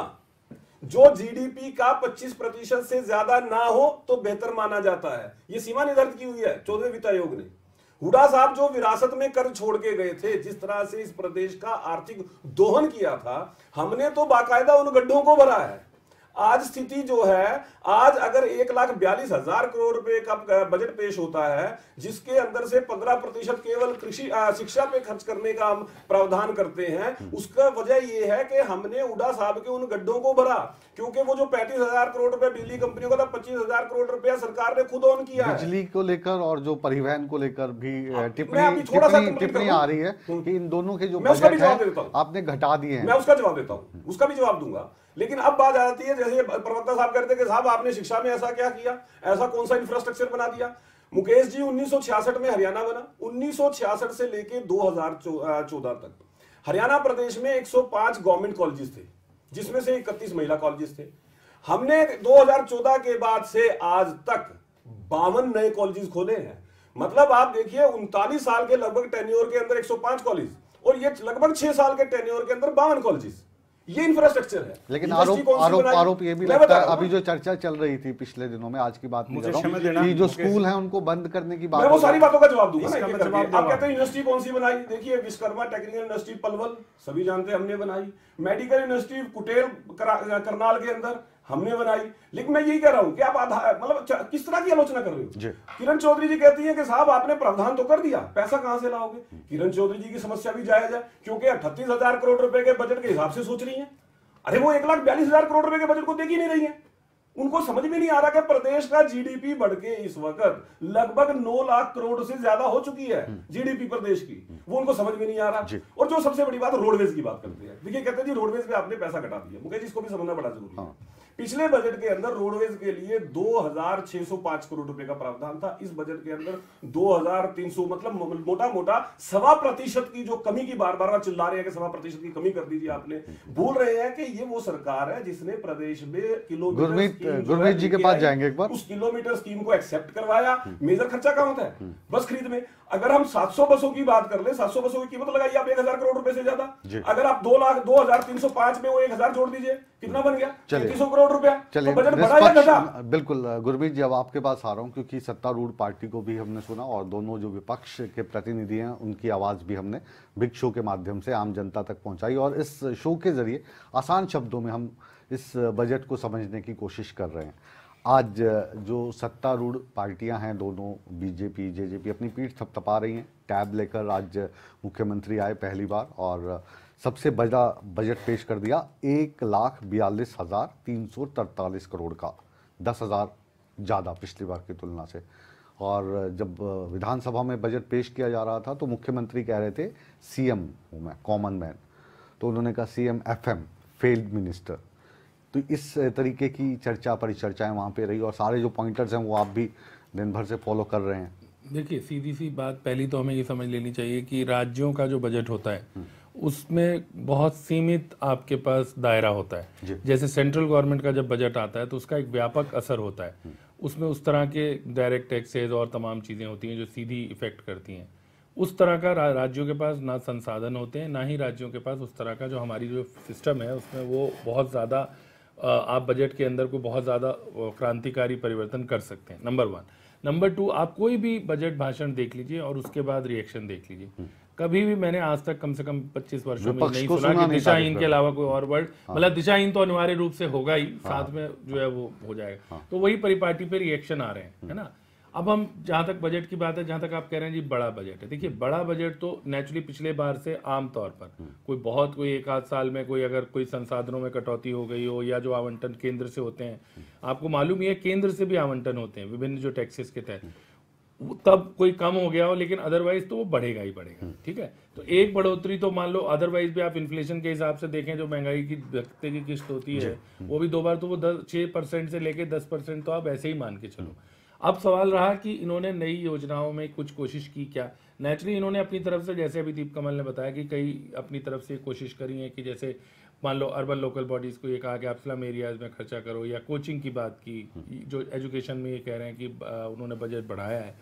जो जीडीपी का पच्चीस प्रतिशत से ज्यादा ना हो तो बेहतर माना जाता है। यह सीमा निर्धारित की हुई है चौदहवें वित्त आयोग ने। हुड्डा साहब जो विरासत में कर्ज छोड़ के गए थे, जिस तरह से इस प्रदेश का आर्थिक दोहन किया था, हमने तो बाकायदा उन गड्ढों को भरा है। आज स्थिति जो है, आज अगर एक लाख बयालीस हजार करोड़ रुपए का बजट पेश होता है, जिसके अंदर से पंद्रह प्रतिशत केवल कृषि शिक्षा पे खर्च करने का हम प्रावधान करते हैं, उसका वजह यह है कि हमने हुड्डा साहब के उन गड्ढों को भरा। क्योंकि वो जो पैंतीस हजार करोड़ रुपए बिजली कंपनियों का था, पच्चीस हजार करोड़ रुपया सरकार ने खुद ऑन किया है। बिजली को लेकर और जो परिवहन को लेकर भी टिप्पणी टिप्पणी आ रही है कि इन दोनों के जो बजट है आपने घटा दिए हैं। मैं उसका जवाब देता हूं, उसका भी जवाब दूंगा। लेकिन अब बात आ जाती है, जैसे प्रवक्ता साहब कहते हैं कि साहब आपने शिक्षा में ऐसा क्या किया, ऐसा कौन सा इंफ्रास्ट्रक्चर बना दिया। मुकेश जी, उन्नीस सौ छियासठ में हरियाणा बना। उन्नीस सौ छियासठ से लेके दो हजार चौदह तक हरियाणा प्रदेश में एक सौ पांच गवर्नमेंट कॉलेजेस थे, जिसमें से इकतीस महिला कॉलेजेस थे। हमने दो हजार चौदह के बाद से आज तक बावन नए कॉलेजेस खोले हैं। मतलब आप देखिए, उनतालीस साल के लगभग टेन्योर के अंदर एक सौ पांच कॉलेज, और ये लगभग छह साल के टेन्योर के अंदर बावन कॉलेजेस। ये इंफ्रास्ट्रक्चर है। लेकिन आरोप आरोप आरोप ये भी लगता है, अभी जो चर्चा चल रही थी पिछले दिनों में, आज की बात नहीं कर रहा हूं, कि जो स्कूल है उनको बंद करने की बात, मैं वो सारी बातों का जवाब दूंगा। आप कहते हैं यूनिवर्सिटी कौन सी बनाई, देखिए विश्वकर्मा टेक्निकल यूनिवर्सिटी पलवल सभी जानते हैं हमने बनाई, मेडिकल यूनिवर्सिटी कुटेल करनाल के अंदर हमने बनाई। लेकिन मैं यही कह रहा हूं कि आप आधार मतलब किस तरह की आलोचना कर रहे हो। किरण चौधरी जी कहती हैं कि साहब आपने प्रावधान तो कर दिया, पैसा कहां से लाओगे। किरण चौधरी जी की समस्या भी जायज है, क्योंकि अठतीस हजार करोड़ रुपए के बजट के हिसाब से सोच रही है। अरे वो एक लाख बयालीस हजार करोड़ रुपए के बजट को देख ही नहीं रही है। उनको समझ में नहीं आ रहा कि प्रदेश का जीडीपी बढ़ के इस वक्त लगभग नौ लाख करोड़ से ज्यादा हो चुकी है जीडीपी प्रदेश की, वो उनको समझ में नहीं आ रहा। और जो सबसे बड़ी बात, रोडवेज की बात करते हैं। देखिए, कहते हैं जी रोडवेज पे आपने पैसा घटा दिया। मुकेश, इसको भी समझना बड़ा जरूरी है। पिछले बजट के अंदर रोडवेज के लिए दो हजार छह सौ पांच करोड़ रुपए का प्रावधान था। इस बजट के अंदर दो हजार तीन सौ, मतलब मोटा मोटा सवा प्रतिशत की जो कमी की बार बार चिल्ला रहे हैं कि सवा प्रतिशत की कमी कर दीजिए आपने। भूल रहे हैं कि ये वो सरकार है जिसने प्रदेश में किलोमीटर, गुरमीत जी के पास जाएंगे एक बार, उस किलोमीटर स्कीम को एक्सेप्ट करवाया। मेजर खर्चा कहां होता है, बस खरीद में। अगर हम सात सौ बसों की बात कर ले, सात सौ बसों की कीमत लगाइए आप एक हजार करोड़ रुपए से ज्यादा। अगर आप दो लाख दो हजार तीन सौ पांच में वो एक हजार जोड़ दीजिए, कितना बन गया, तैंतीस सौ करोड़ करोड़ रुपया। चलिए, तो बजट बड़ा या घटा? बिल्कुल गुरमीत जी, अब आपके पास आ रहा हूं, क्योंकि सत्तारूढ़ पार्टी को भी हमने सुना और दोनों जो विपक्ष के प्रतिनिधि हैं उनकी आवाज भी हमने बिग शो के माध्यम से आम जनता तक पहुंचाई, और इस शो के जरिए आसान शब्दों में हम इस बजट को समझने की कोशिश कर रहे हैं। आज जो सत्तारूढ़ पार्टियां हैं दोनों, बीजेपी जेजेपी, अपनी पीठ थपथपा रही हैं। टैब लेकर आज मुख्यमंत्री आए पहली बार और सबसे बड़ा बजट पेश कर दिया, एक लाख बयालीस हजार तीन सौ तरतालीस करोड़ का, दस हजार ज़्यादा पिछली बार की तुलना से। और जब विधानसभा में बजट पेश किया जा रहा था तो मुख्यमंत्री कह रहे थे सीएम हूँ मैं, कॉमन मैन, तो उन्होंने कहा सीएम एफएम, फेल्ड मिनिस्टर। तो इस तरीके की चर्चा परिचर्चाएं वहाँ पे रही और सारे जो पॉइंटर्स हैं वो आप भी दिन भर से फॉलो कर रहे हैं। देखिए, सीधी सी बात पहली तो हमें ये समझ लेनी चाहिए कि राज्यों का जो बजट होता है उसमें बहुत सीमित आपके पास दायरा होता है। जैसे सेंट्रल गवर्नमेंट का जब बजट आता है तो उसका एक व्यापक असर होता है, उसमें उस तरह के डायरेक्ट टैक्सेज और तमाम चीज़ें होती हैं जो सीधी इफेक्ट करती हैं। उस तरह का रा, राज्यों के पास ना संसाधन होते हैं, ना ही राज्यों के पास उस तरह का जो हमारी जो सिस्टम है उसमें वो बहुत ज़्यादा आप बजट के अंदर को बहुत ज़्यादा क्रांतिकारी परिवर्तन कर सकते हैं, नंबर वन। नंबर टू, आप कोई भी बजट भाषण देख लीजिए और उसके बाद रिएक्शन देख लीजिए। कभी भी मैंने आज तक कम से कम पच्चीस वर्षों में नहीं सुना कि दिशाहीन के अलावा कोई और वर्ड, मतलब दिशाहीन तो अनिवार्य रूप से होगा ही, साथ में जो है वो हो जाएगा। तो वही परिपाटी पे रिएक्शन आ रहे हैं, है ना। अब हम जहाँ तक बजट की बात है, जहाँ तक आप कह रहे हैं जी बड़ा बजट है, देखिए बड़ा बजट तो नेचुरली पिछले बार से आम तौर पर कोई बहुत कोई एक आध साल में कोई अगर कोई संसाधनों में कटौती हो गई हो या जो आवंटन केंद्र से होते हैं, आपको मालूम ही है केंद्र से भी आवंटन होते हैं विभिन्न जो टैक्सेस के तहत, तब कोई कम हो गया हो, लेकिन अदरवाइज तो वो बढ़ेगा ही बढ़ेगा। ठीक है, तो एक बढ़ोतरी तो मान लो, अदरवाइज भी आप इन्फ्लेशन के हिसाब से देखें, जो महंगाई की व्यक्ति की किस्त होती है वो भी दो बार तो वो दस छः परसेंट से लेके दस परसेंट तो आप ऐसे ही मान के चलो। अब सवाल रहा कि इन्होंने नई योजनाओं में कुछ कोशिश की क्या। नेचुरली इन्होंने अपनी तरफ से, जैसे अभी दीप कमल ने बताया कि कई अपनी तरफ से कोशिश करी है कि जैसे मान लो अर्बन लोकल बॉडीज़ को ये कहा कि आप स्लम एरियाज में खर्चा करो, या कोचिंग की बात की, जो एजुकेशन में ये कह रहे हैं कि उन्होंने बजट बढ़ाया है,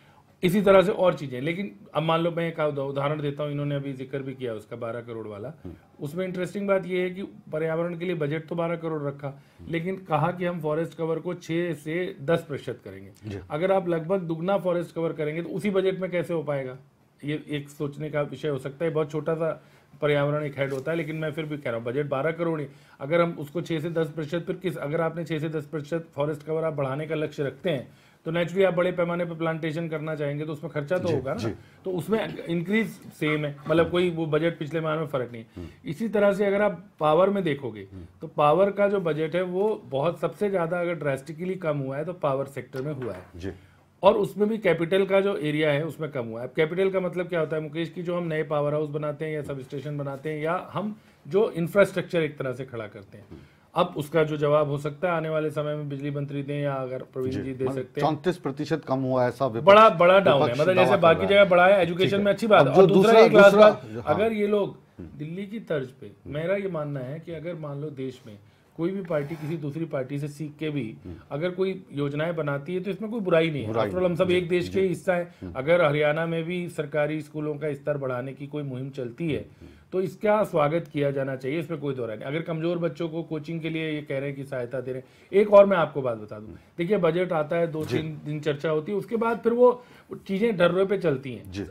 इसी तरह से और चीज़ें। लेकिन अब मान लो मैं एक उदाहरण देता हूँ, इन्होंने अभी जिक्र भी किया उसका बारह करोड़ वाला, उसमें इंटरेस्टिंग बात यह है कि पर्यावरण के लिए बजट तो बारह करोड़ रखा, लेकिन कहा कि हम फॉरेस्ट कवर को छः से दस प्रतिशत करेंगे। अगर आप लगभग दुगना फॉरेस्ट कवर करेंगे तो उसी बजट में कैसे हो पाएगा, ये एक सोचने का विषय हो सकता है। बहुत छोटा सा पर्यावरण एक हेड होता है, लेकिन मैं फिर भी कह रहा हूँ बजट बारह करोड़ ही, अगर हम उसको छः से दस प्रतिशत फिर किस, अगर आपने छः से दस प्रतिशत फॉरेस्ट कवर आप बढ़ाने का लक्ष्य रखते हैं तो नेचुरली आप बड़े पैमाने पर प्लांटेशन करना चाहेंगे तो उसमें खर्चा तो होगा ना, तो उसमें इंक्रीज सेम है, मतलब कोई वो बजट पिछले माह में फर्क नहीं। इसी तरह से अगर आप पावर में देखोगे तो पावर का जो बजट है वो बहुत सबसे ज्यादा अगर ड्रास्टिकली कम हुआ है तो पावर सेक्टर में हुआ है, और उसमें भी कैपिटल का जो एरिया है उसमें कम हुआ है। अब कैपिटल का मतलब क्या होता है मुकेश, की जो हम नए पावर हाउस बनाते हैं या सब स्टेशन बनाते हैं या हम जो इंफ्रास्ट्रक्चर एक तरह से खड़ा करते हैं, अब उसका जो जवाब हो सकता है आने वाले समय में बिजली मंत्री दें या अगर प्रवीण जी दे सकते हैं। चौंतीस प्रतिशत कम हुआ है, सब बड़ा बड़ा डाउन है, मतलब जैसे बाकी जगह बढ़ा है, एजुकेशन में अच्छी बात है। और दूसरा एक लास्ट बात, अगर ये लोग दिल्ली की तर्ज पे, मेरा ये मानना है कि अगर मान लो देश में कोई भी पार्टी किसी दूसरी पार्टी से सीख के भी अगर कोई योजनाएं बनाती है तो इसमें कोई बुराई नहीं है, आफ्टर ऑल हम सब एक देश के हिस्सा है। अगर हरियाणा में भी सरकारी स्कूलों का स्तर बढ़ाने की कोई मुहिम चलती है तो इसका स्वागत किया जाना चाहिए, इसमें कोई दो राय नहीं। अगर कमजोर बच्चों को कोचिंग के लिए ये कह रहे हैं कि सहायता दे रहे हैं। एक और मैं आपको बात बता दूं, देखिए बजट आता है, दो तीन दिन चर्चा होती है, उसके बाद फिर वो चीजें ढर्रे पे चलती हैं,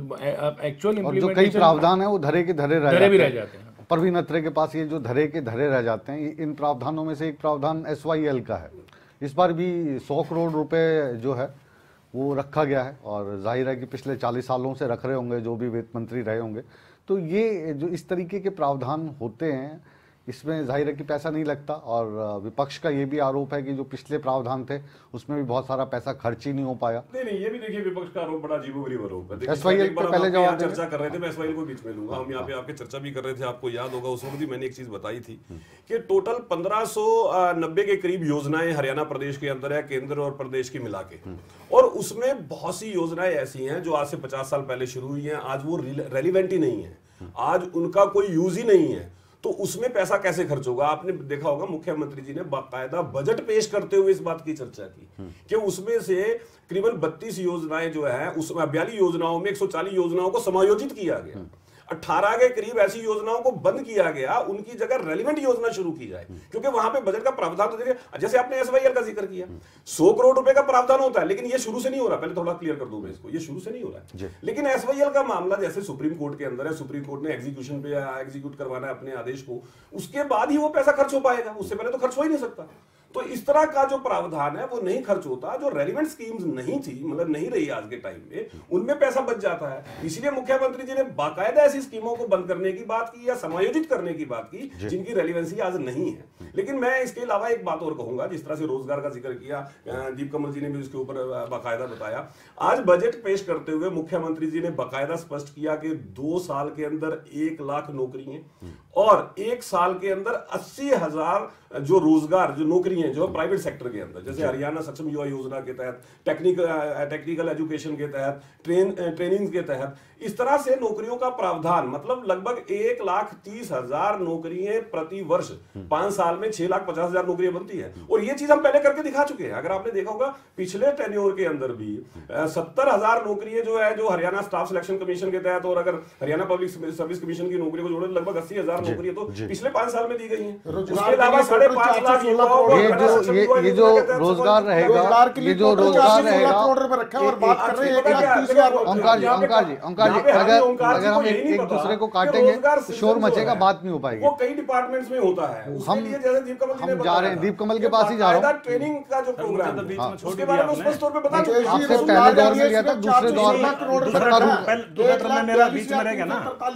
एक्चुअल इम्प्लीमेंटेशन कई प्रावधान है वो धरे के धरे धरे भी रह जाते हैं। परवीन अत्रे के पास ये जो धरे के धरे रह जाते हैं, इन प्रावधानों में से एक प्रावधान एस वाई एल का है। इस बार भी सौ करोड़ रुपए जो है वो रखा गया है, और जाहिर है कि पिछले चालीस सालों से रख रहे होंगे जो भी वित्त मंत्री रहे होंगे। तो ये जो इस तरीके के प्रावधान होते हैं इसमें जाहिर है कि पैसा नहीं लगता, और विपक्ष का ये भी आरोप है कि जो पिछले प्रावधान थे उसमें भी बहुत सारा पैसा खर्च ही नहीं हो पाया। नहीं नहीं, ये भी देखिए विपक्ष का आरोप बड़ा अजीबोगरीब आरोप है। एसवाईएल पे पहले जवाब चर्चा कर रहे थे, मैं एसवाईएल को बीच में लूंगा। हम यहाँ पे आपके चर्चा भी कर रहे थे, आपको याद होगा उस वक्त भी मैंने एक चीज बताई थी कि टोटल पंद्रह सौ नब्बे के करीब योजनाएं हरियाणा प्रदेश के अंदर है, केंद्र और प्रदेश की मिला के, और उसमें बहुत सी योजनाएं ऐसी हैं जो आज से पचास साल पहले शुरू हुई हैं, आज वो रेलिवेंट ही नहीं है, आज उनका कोई यूज ही नहीं है। तो उसमें पैसा कैसे खर्च होगा? आपने देखा होगा मुख्यमंत्री जी ने बाकायदा बजट पेश करते हुए इस बात की चर्चा की कि उसमें से करीबन बत्तीस योजनाएं जो है, उसमें बयालीस योजनाओं में एक सौ चालीस योजनाओं को समायोजित किया गया। अठारह के करीब ऐसी योजनाओं को बंद किया गया, उनकी जगह रेलिवेंट योजना शुरू की जाए, क्योंकि वहां पे बजट का प्रावधान तो देखिए, जैसे आपने एसवाईएल का जिक्र किया, सौ करोड़ रुपए का प्रावधान होता है, लेकिन ये शुरू से नहीं हो रहा। पहले थोड़ा क्लियर कर दूं मैं इसको, ये शुरू से नहीं हो रहा है। लेकिन एसवाईएल का मामला जैसे सुप्रीम कोर्ट के अंदर है, सुप्रीम कोर्ट ने एग्जीक्यूशन पे एग्जीक्यूट करवाना है अपने आदेश को, उसके बाद ही वो पैसा खर्च हो पाएगा, उससे पहले तो खर्च हो ही नहीं सकता। तो इस तरह का जो प्रावधान है वो नहीं खर्च होता, जो रेलिवेंट स्कीम्स नहीं थी, मतलब नहीं रही आज के टाइम में, उनमें पैसा बच जाता है। इसलिए मुख्यमंत्री जी ने बाकायदा ऐसी स्कीमों को बंद करने की बात की या समायोजित करने की बात की जिनकी रेलिवेंसी आज नहीं है। लेकिन मैं इसके अलावा एक बात और कहूंगा, जिस तरह से रोजगार का जिक्र किया, दीप कमल जी ने भी उसके ऊपर बाकायदा बताया। आज बजट पेश करते हुए मुख्यमंत्री जी ने बाकायदा स्पष्ट किया कि दो साल के अंदर एक लाख नौकरियां और एक साल के अंदर अस्सी हजार जो रोजगार जो नौकरी हैं जो प्राइवेट सेक्टर के अंदर, जैसे हरियाणा सक्षम युवा योजना के तहत, टेक्निकल टेक्निकल एजुकेशन के तहत, ट्रेन ट्रेनिंग के तहत, इस तरह से नौकरियों का प्रावधान, मतलब लगभग एक लाख तीस हजार नौकरियां प्रति वर्ष, पांच साल में छह लाख पचास हजार नौकरियां बनती है। और ये चीज हम पहले करके दिखा चुके हैं। अगर आपने देखा होगा पिछले टेन्योर के अंदर भी सत्तर हजार नौकरियां जो है जो हरियाणा स्टाफ सिलेक्शन कमीशन के तहत, और अगर हरियाणा पब्लिक सर्विस कमीशन की नौकरी को जोड़े लगभग अस्सी हजार नौकरियां तो पिछले पांच साल में दी गई है। उसके अलावा साढ़े पांच लाख युवाओं को ये जो ये, ये जो रोजगार रहेगा, ये जो रोजगार रहेगा, ओंकार जी ओंकार जी ओंकार जी अगर अगर हम एक, एक दूसरे को काटेंगे तो शोर मचेगा, बात नहीं हो पाएगी। वो कई डिपार्टमेंट्स में होता है। हम हम जा रहे हैं, दीप कमल के पास ही जा रहा हूँ। ट्रेनिंग का जो प्रोग्राम है उसके बारे में स्पष्ट तौर पे बता दो। आपसे पहले दौर में लिया था, दूसरे दौर में सत्तारूढ़ मेरा बीच में रहेगा ना,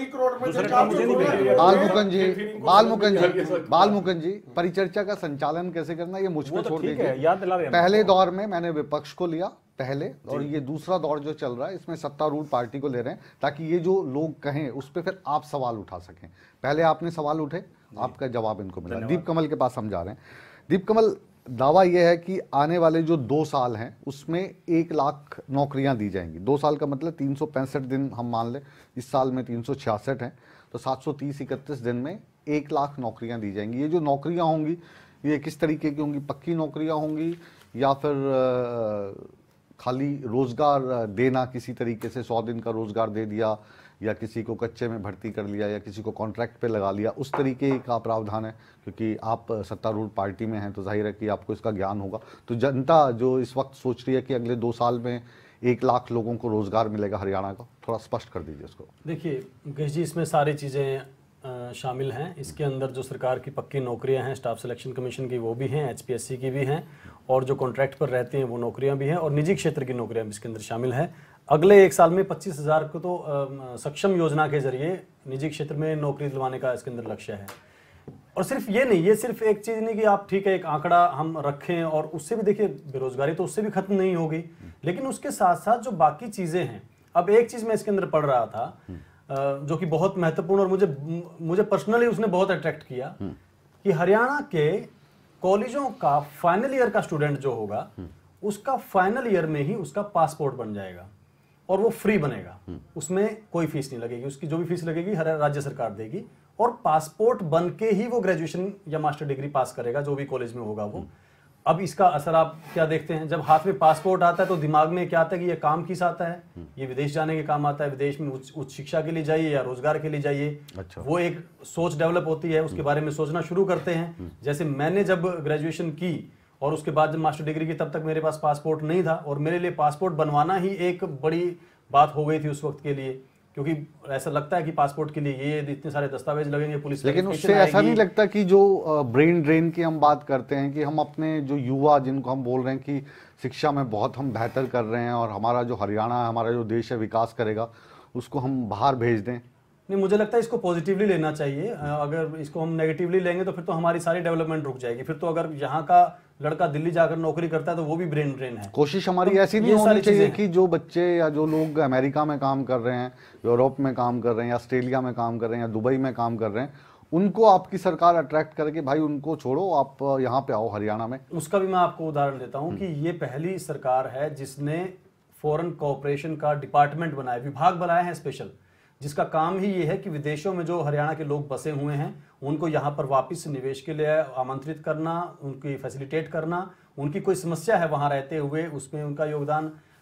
बाल मुकुंद जी बाल मुकुंद जी बाल मुकुंद जी परिचर्चा का संचालन कैसे करना ये मुझ पर छोड़ दीजिए। याद दिला रहे हैं। पहले दौर में मैंने विपक्ष को लिया पहले, और ये दूसरा दौर जो चल रहा है इसमें सत्तारूढ़ पार्टी को ले रहे हैं, ताकि ये जो लोग कहें उस पर फिर आप सवाल उठा सकें। पहले आपने सवाल उठे, आपका जवाब इनको मिला। दीप कमल के पास हम जा रहे हैं। दीप कमल, दावा यह है कि आने वाले जो दो साल हैं उसमें एक लाख नौकरियां दी जाएंगी। दो साल का मतलब तीन सौ पैंसठ दिन हम मान लें, इस साल में तीन सौ छियासठ हैं, तो सात सौ तीस इकतीस दिन में एक लाख नौकरियां दी जाएंगी। ये जो नौकरियां होंगी ये किस तरीके की होंगी? पक्की नौकरियां होंगी या फिर खाली रोजगार देना, किसी तरीके से सौ दिन का रोजगार दे दिया, या किसी को कच्चे में भर्ती कर लिया, या किसी को कॉन्ट्रैक्ट पे लगा लिया, उस तरीके का प्रावधान है? क्योंकि आप सत्तारूढ़ पार्टी में हैं तो जाहिर है कि आपको इसका ज्ञान होगा। तो जनता जो इस वक्त सोच रही है कि अगले दो साल में एक लाख लोगों को रोजगार मिलेगा हरियाणा का, थोड़ा स्पष्ट कर दीजिए इसको। देखिए मुकेश जी, इसमें सारी चीज़ें शामिल हैं। इसके अंदर जो सरकार की पक्की नौकरियां हैं, स्टाफ सिलेक्शन कमीशन की वो भी हैं, एचपीएससी की भी हैं, और जो कॉन्ट्रैक्ट पर रहते हैं वो नौकरियां भी हैं, और निजी क्षेत्र की नौकरियां भी इसके अंदर शामिल हैं। अगले एक साल में पच्चीस हज़ार को तो आ, सक्षम योजना के जरिए निजी क्षेत्र में नौकरी दिलवाने का इसके अंदर लक्ष्य है। और सिर्फ ये नहीं, ये सिर्फ एक चीज़ नहीं कि आप ठीक है एक आंकड़ा हम रखें और उससे भी देखिए बेरोजगारी तो उससे भी खत्म नहीं होगी, लेकिन उसके साथ साथ जो बाकी चीज़ें हैं। अब एक चीज़ मैं इसके अंदर पढ़ रहा था जो कि बहुत महत्वपूर्ण और मुझे मुझे पर्सनली उसने बहुत अट्रैक्ट किया, कि हरियाणा के कॉलेजों का फाइनल ईयर का स्टूडेंट जो होगा उसका फाइनल ईयर में ही उसका पासपोर्ट बन जाएगा, और वो फ्री बनेगा, उसमें कोई फीस नहीं लगेगी, उसकी जो भी फीस लगेगी हर राज्य सरकार देगी, और पासपोर्ट बन के ही वो ग्रेजुएशन या मास्टर डिग्री पास करेगा जो भी कॉलेज में होगा वो। अब इसका असर आप क्या देखते हैं? जब हाथ में पासपोर्ट आता है तो दिमाग में क्या आता है कि ये काम किस आता है, ये विदेश जाने के काम आता है, विदेश में उच्च उच्च शिक्षा के लिए जाइए या रोजगार के लिए जाइए। अच्छा। वो एक सोच डेवलप होती है, उसके बारे में सोचना शुरू करते हैं। जैसे मैंने जब ग्रेजुएशन की और उसके बाद जब मास्टर डिग्री की, तब तक मेरे पास पासपोर्ट नहीं था, और मेरे लिए पासपोर्ट बनवाना ही एक बड़ी बात हो गई थी उस वक्त के लिए, क्योंकि ऐसा लगता है कि पासपोर्ट के लिए ये इतने सारे दस्तावेज लगेंगे, पुलिस। लेकिन उससे ऐसा नहीं लगता कि जो ब्रेन ड्रेन की हम बात करते हैं कि हम अपने जो युवा जिनको हम बोल रहे हैं कि शिक्षा में बहुत हम बेहतर कर रहे हैं और हमारा जो हरियाणा है, हमारा जो देश है विकास करेगा, उसको हम बाहर भेज दें? नहीं, मुझे लगता है इसको पॉजिटिवली लेना चाहिए। अगर इसको हम नेगेटिवली लेंगे तो फिर तो हमारी सारी डेवलपमेंट रुक जाएगी। फिर तो अगर यहाँ का लड़का दिल्ली जाकर नौकरी करता है तो वो भी ब्रेन ड्रेन है। कोशिश हमारी तो ऐसी नहीं होनी चाहिए कि जो बच्चे या जो लोग अमेरिका में काम कर रहे हैं, यूरोप में काम कर रहे हैं, या ऑस्ट्रेलिया में काम कर रहे हैं, या दुबई में काम कर रहे हैं, उनको आपकी सरकार अट्रैक्ट करके भाई उनको छोड़ो, आप यहाँ पे आओ हरियाणा में। उसका भी मैं आपको उदाहरण देता हूँ कि ये पहली सरकार है जिसने फॉरेन कोऑपरेशन का डिपार्टमेंट बनाया, विभाग बनाया है स्पेशल, जिसका काम ही ये है कि विदेशों में जो हरियाणा के लोग बसे हुए हैं उनको यहाँ पर वापस निवेश के लिए आमंत्रित करना, उनकी फैसिलिटेट करना, उनकी कोई समस्या है वहाँ रहते हुए उसमें उनका योगदान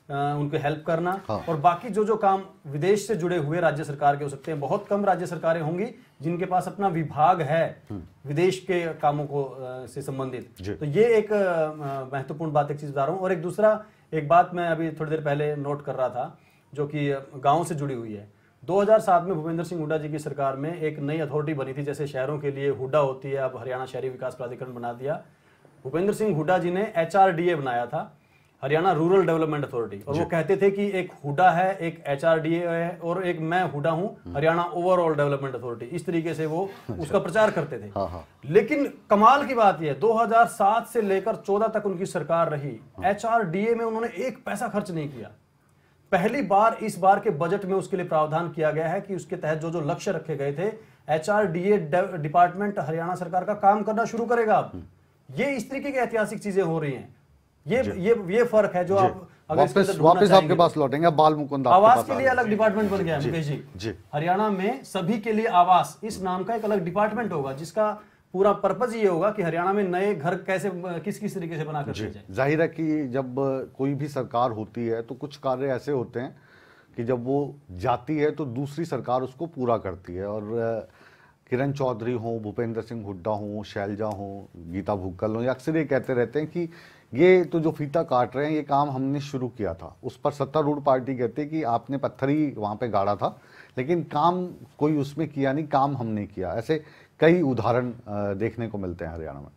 उनको हेल्प करना, हाँ। और बाकी जो जो काम विदेश से जुड़े हुए राज्य सरकार के हो सकते हैं। बहुत कम राज्य सरकारें होंगी जिनके पास अपना विभाग है विदेश के कामों को आ, से संबंधित। तो ये एक महत्वपूर्ण बात, एक चीज बता रहा हूँ। और एक दूसरा एक बात मैं अभी थोड़ी देर पहले नोट कर रहा था जो कि गाँव से जुड़ी हुई है। दो हज़ार सात में भूपेंद्र सिंह हुड्डा जी की सरकार में एक नई अथॉरिटी बनी थी, जैसे शहरों के लिए हुड्डा होती है, अब हरियाणा शहरी विकास प्राधिकरण बना दिया। भूपेंद्र सिंह हुड्डा जी ने एच आर डी ए बनाया था, हरियाणा रूरल डेवलपमेंट अथॉरिटी, और वो कहते थे कि एक हुड्डा है, एक एच आर डी ए है और एक मैं हुड्डा हूं, हरियाणा ओवरऑल डेवलपमेंट अथॉरिटी। इस तरीके से वो उसका प्रचार करते थे। हाँ हाँ। लेकिन कमाल की बात यह, दो हज़ार सात से लेकर चौदह तक उनकी सरकार रही, एच आर डी ए में उन्होंने एक पैसा खर्च नहीं किया। पहली बार इस बार के बजट में उसके लिए प्रावधान किया गया है कि उसके तहत जो जो लक्ष्य रखे गए थे, H R D A department Haryana सरकार का काम करना शुरू करेगा। अब ये इस तरीके की ऐतिहासिक चीजें हो रही हैं। ये ये ये फर्क है जो आप वापस वापस आपके पास लौटेंगे। बाल मुकुंद, आवास के लिए अलग डिपार्टमेंट बन गया है मुकेश जी, जी। हरियाणा में सभी के लिए आवास इस नाम का एक अलग डिपार्टमेंट होगा, जिसका पूरा पर्पज ये होगा कि हरियाणा में नए घर कैसे किस किस तरीके से बनाकर दिए जाए। जाहिर है कि जब कोई भी सरकार होती है तो कुछ कार्य ऐसे होते हैं कि जब वो जाती है तो दूसरी सरकार उसको पूरा करती है। और किरण चौधरी हो, भूपेंद्र सिंह हुड्डा हो, शैलजा हो, गीता भुक्कल हो, ये अक्सर ये कहते रहते हैं कि ये तो जो फीता काट रहे हैं ये काम हमने शुरू किया था। उस पर सत्तारूढ़ पार्टी कहती है कि आपने पत्थर ही वहाँ पे गाड़ा था, लेकिन काम कोई उसमें किया नहीं, काम हमने किया। ऐसे कई उदाहरण देखने को मिलते हैं हरियाणा में।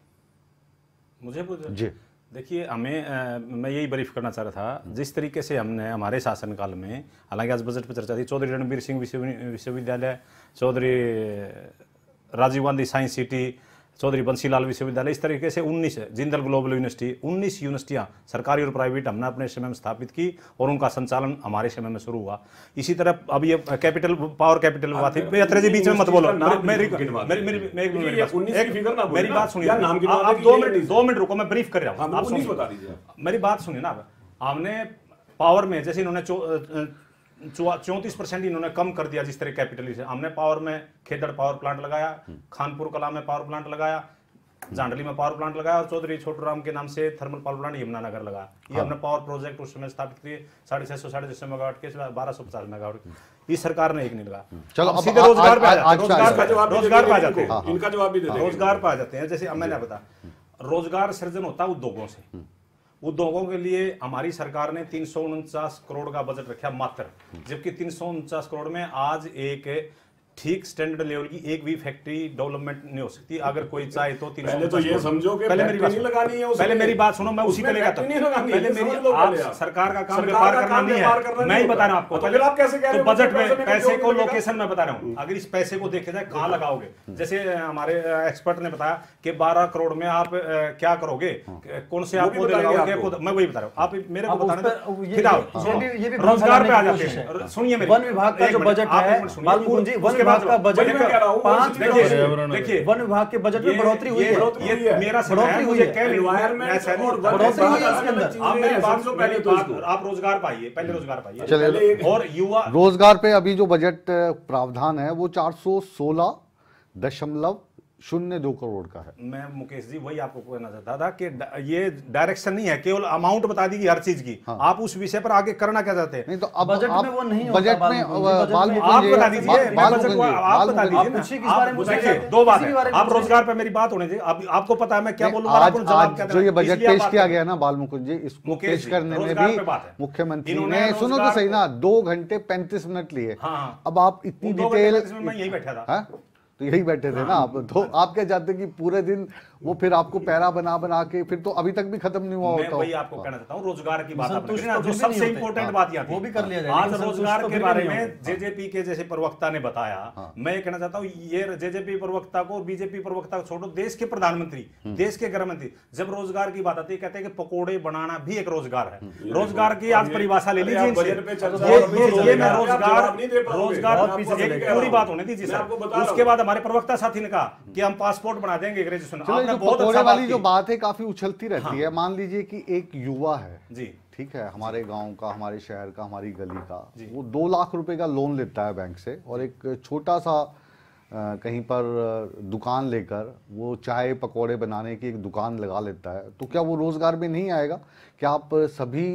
मुझे जी देखिए, हमें आ, मैं यही ब्रीफ करना चाह रहा था, जिस तरीके से हमने हमारे शासनकाल में, हालांकि आज बजट पर चर्चा थी, चौधरी रणबीर सिंह विश्वविद्यालय, चौधरी राजीव गांधी साइंस सिटी, चौधरी बंसीलाल विश्वविद्यालय, इस तरीके से उन्नीस, जिंदल ग्लोबल यूनिवर्सिटी, उन्नीस यूनिवर्सिटियां सरकारी और प्राइवेट हमने अपने समय में स्थापित की और उनका संचालन हमारे समय में शुरू हुआ। इसी तरह अब ये कैपिटल पावर कैपिटल बात है, यात्रा जी बीच में मत बोलो, मेरी मेरी बात सुनिए, आप दो मिनट दो मिनट रुको, मैं ब्रीफ कर रहा हूँ, आप सुनिए, मेरी बात सुनिए ना। हमने पावर में जैसे इन्होंने चौंतीस परसेंट इन्होंने कम कर दिया, जिस तरह कैपिटल से हमने पावर में खेदड़ पावर प्लांट लगाया, खानपुर कला में पावर प्लांट लगाया, जांडली में पावर प्लांट लगाया, और चौधरी छोटूराम के नाम से थर्मल पावर प्लांट यमुनानगर लगा। ये हाँ। हमने पावर प्रोजेक्ट उस समय स्थापित किए, साढ़े छह सौ साढ़े छह सौ मेगावाट के बारह सौ पचास मेगावाट। इस सरकार ने एक नहीं लगा। चलो अब सीधे रोजगार पे आ जाते हैं, रोजगार पे आ जाते हैं, इनका जवाब भी दे दें। रोजगार पे आ जाते हैं। जैसे मैंने बता, रोजगार सृजन होता है उद्योगों से। उद्योगों के लिए हमारी सरकार ने तीन सौ उनचास करोड़ का बजट रखा मात्र, जबकि तीन सौ उनचास करोड़ में आज एक ठीक स्टैंडर्ड लेवल की एक भी फैक्ट्री डेवलपमेंट नहीं हो सकती। अगर कोई चाहे तो तीन पहले तो ये समझो कि पहले मेरी बात लगानी है, पहले मेरी बात सुनो, मैं उसी पे लेकर पहले मेरी आप सरकार का काम व्यापार करना नहीं है, मैं ही बता रहा हूँ आपको। पहले आप कैसे कह रहे हो बजट में पैसे को लोकेशन में बता रहा हूँ। अगर इस पैसे को देखे जाए कहाँ लगाओगे, जैसे हमारे एक्सपर्ट ने बताया कि बारह करोड़ में आप क्या करोगे, कौन से आप पौधे लगाओगे, मैं वही बता रहा हूँ, आप मेरे को बताना। रोजगार पे आ जाते हैं, सुनिए मेरी, वन विभाग का जो बजट है, का बजट पांच देखिए, वन विभाग के बजट में बढ़ोतरी हुई है, ये मेरा बढ़ोतरी हुई है, बढ़ोतरी हुई है इसके अंदर। आप मेरी बात सुनो, पहले बात आप रोजगार पाइए, पहले रोजगार पाइए। चलिए, और युवा रोजगार पे अभी जो बजट प्रावधान है वो चार सौ सोलह दशमलव शून्य दो करोड़ का है। मैं मुकेश जी वही आपको कहना चाहता था कि ये डायरेक्शन नहीं है, केवल अमाउंट बता दी हर चीज की। हाँ। आप उस विषय पर आगे करना क्या चाहते हैं? नहीं तो अब बजट आप, में वो नहीं बजट में आप बता दीजिए, आप बता दीजिए। दो बात है, आप रोजगार पे मेरी बात होने दीजिए। आपको पता है मैं क्या बोलूंगा, आज जो ये बजट पेश किया गया ना बाल मुकुंद जी, इसको पेश करने में भी मुख्यमंत्री ने, सुनो तो सही ना, दो घंटे पैंतीस मिनट लिए। अब आप इतनी डिटेल, मैं यही बैठा था तो यही बैठे थे ना आप, तो आप क्या चाहते कि पूरे दिन वो फिर आपको पैरा बना बना के फिर तो अभी तक भी खत्म नहीं हुआ होता। मैं वही आपको कहना चाहता हूँ, रोजगार की बात आपने ना, जो सबसे इंपॉर्टेंट बात याद वो भी कर लिया जाए। आज रोजगार के बारे में जेजेपी के जैसे प्रवक्ता ने बताया, मैं ये कहना चाहता हूँ, ये जेजेपी प्रवक्ता को, बीजेपी प्रवक्ता को छोड़ो, देश के प्रधानमंत्री, देश के गृह मंत्री, जब रोजगार की बात आती है कहते हैं कि पकौड़े बनाना भी एक रोजगार है। रोजगार की आज परिभाषा ले लीजिए, ये मैं रोजगार रोजगार पूरी बात होने दीजिए सर। उसके बाद हमारे प्रवक्ता साथी ने कहा कि हम पासपोर्ट बना देंगे ग्रेजुएशन। बहुत अच्छा वाली जो बात है काफी उछलती रहती हाँ। है। मान लीजिए कि एक युवा है जी, ठीक है, हमारे गांव का, हमारे शहर का, हमारी गली का, वो दो लाख रुपए का लोन लेता है बैंक से और एक छोटा सा कहीं पर दुकान लेकर वो चाय पकौड़े बनाने की एक दुकान लगा लेता है, तो क्या वो रोजगार में नहीं आएगा? क्या आप सभी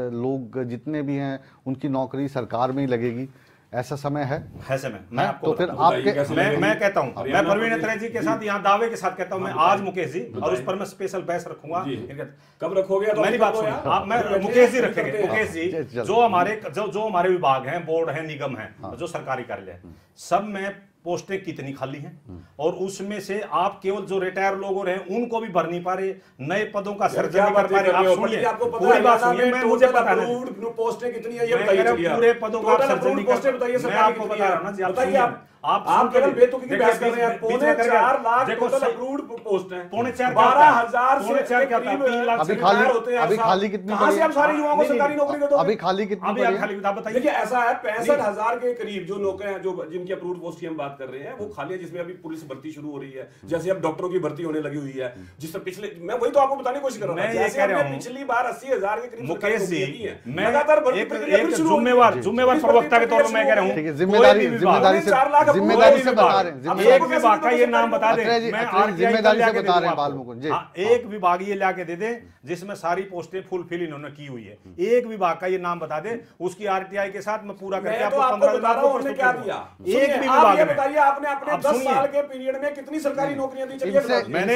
लोग जितने भी हैं उनकी नौकरी सरकार में ही लगेगी? ऐसा समय है है समय मैं आपको तो फिर आपके मैं मैं कहता हूं, मैं परवीन अत्रे जी के साथ यहाँ दावे के साथ कहता हूं, मैं आज मुकेश जी और उस पर मैं स्पेशल बहस रखूंगा। कब रखोगे? मेरी बात सुनिए आप, मैं मुकेश जी रखेंगे। मुकेश जी जो हमारे जो जो हमारे विभाग हैं, बोर्ड है, निगम है, जो सरकारी कार्यालय है, सब में पोस्टें कितनी खाली हैं और उसमें से आप केवल जो रिटायर लोग हो रहे हैं उनको भी भर नहीं पा रहे, नए पदों का सर्जन नहीं कर पा रहे। आप सुनिए, पूरी बात सुनिए, मैं मुझे पता है पोस्टें कितनी है ये बताइए। पूरे पदों का सर्जन नहीं पोस्टें बताइए, मैं आपको बता रहा हूं ना जी। आप बताइए, आप आप आप केवल बेतुकी की बहस कर रहे हैं। पौने चार लाख टोटल अप्रूव्ड पोस्ट हैं, पौने चार बारह हजार पौने चार क्या था, तीन लाख अभी खाली होते हैं। अभी खाली कितनी कहां से आप सारे युवाओं को सरकारी नौकरी दे दोगे? अभी खाली कितनी अभी खाली बताइए। देखिए ऐसा है, पैंसठ हजार के करीब जो नौकरियां हैं, जो जिनकी अप्रूव्ड पोस्ट की हम बात कर रहे हैं, वो खाली है, जिसमें अभी पुलिस भर्ती शुरू हो रही है। जैसे अब डॉक्टरों की भर्ती होने लगी हुई है, जिससे पिछले मैं वही तो आपको बताने की कोशिश कर रहा हूं, जैसे हमने पिछली बार अस्सी हजार के करीब मुकेश जी, मैं लगातार एक जिम्मेवार जिम्मेवार प्रवक्ता के तौर पर मैं कह रहा हूं, जिम्मेदारी जिम्मेदारी से जिम्मेदारी से बता रहे हैं। एक विभाग का ये नाम बता दे, मैं जिम्मेदारी से बता रहे हैं बालमुकुंद जी। एक विभाग ये लाके दे दे जिसमें सारी पोस्टें फुलफिल इन्होंने की हुई है। एक विभाग का ये नाम बता दे, उसकी आरटीआई के साथ मैं पूरा करके आपको पंद्रह दिन आपको क्या दिया। एक भी विभाग में बताइए, आपने अपने दस साल के पीरियड में कितनी सरकारी नौकरियां दी? चलिए मैंने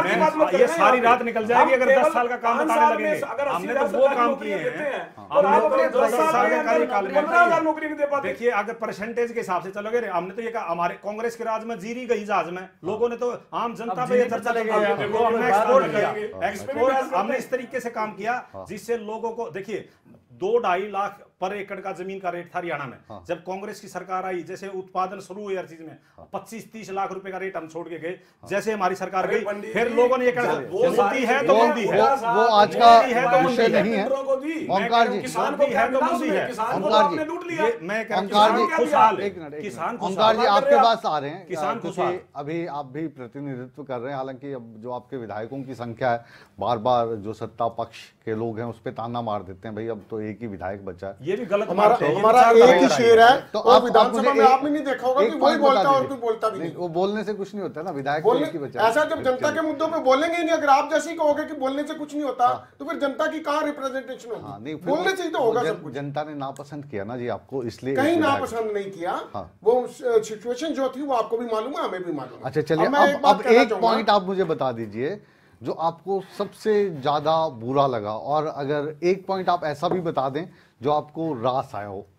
ये सारी रात निकल जाएगी अगर दस साल का काम बताने लगेंगे। हमने तो वो काम किए हैं और आप अपने दस साल के कार्यकाल में पंद्रह हजार नौकरी नहीं दे पाते। देखिए अगर परसेंटेज के हिसाब से चलोगे, हमने तो ये कहा हमारे कांग्रेस के राज में जीरी गई जहाज में, लोगों ने तो आम जनता पे ये चर्चा लगी, हमने एक्सपोर्ट किया, एक्सपोर्ट हमने इस तरीके से काम किया जिससे लोगों को, देखिए दो ढाई लाख पर एकड़ का जमीन का रेट था हरियाणा में। हाँ। जब कांग्रेस की सरकार आई, जैसे उत्पादन शुरू हुई हर चीज में, पच्चीस तीस लाख रुपए का रेट हम छोड़ के गए। हाँ। जैसे हमारी सरकार गई, फिर लोगों ने ये कहा मोदी है तो मोदी है, वो आज का विषय नहीं है। ओंकार जी, किसान भी है तो मोदी है। ओंकार जी, मैं ओंकार जी खुशहाल, एक मिनट, किसान ओंकार जी आपके पास आ रहे हैं, किसान खुशहाल। अभी आप भी प्रतिनिधित्व कर रहे हैं, हालांकि अब जो आपके विधायकों की संख्या है, बार बार जो सत्ता पक्ष के लोग हैं उस पर ताना मार देते हैं, भाई अब तो एक ही विधायक बचा है। ये भी गलत हमारा हमारा एक ही शेर है, तो आप विधानसभा में आपने नहीं देखा होगा कि वही बोलता है और कोई बोलता भी नहीं। वो बोलने से कुछ नहीं होता ना, विधायक बोलने की बचा। ऐसा जब जनता के मुद्दों पे बोलेंगे ही नहीं, अगर आप जैसे ही कहोगे कि बोलने से कुछ नहीं होता, तो फिर जनता की कहाँ रिप्रेजेंटेशन होगी? बोलने से ही तो होगा सब कुछ। जनता ने नापसंद किया ना जी आपको, इसलिए कहीं नापसंद नहीं किया। वो सिचुएशन जो थी वो आपको भी मालूम है, हमें भी मालूम है। अच्छा चलिए, अब एक पॉइंट आप मुझे बता दीजिए जो आपको सबसे ज्यादा बुरा लगा, और अगर एक पॉइंट आप ऐसा भी बता दें जो आपको रास आया हो।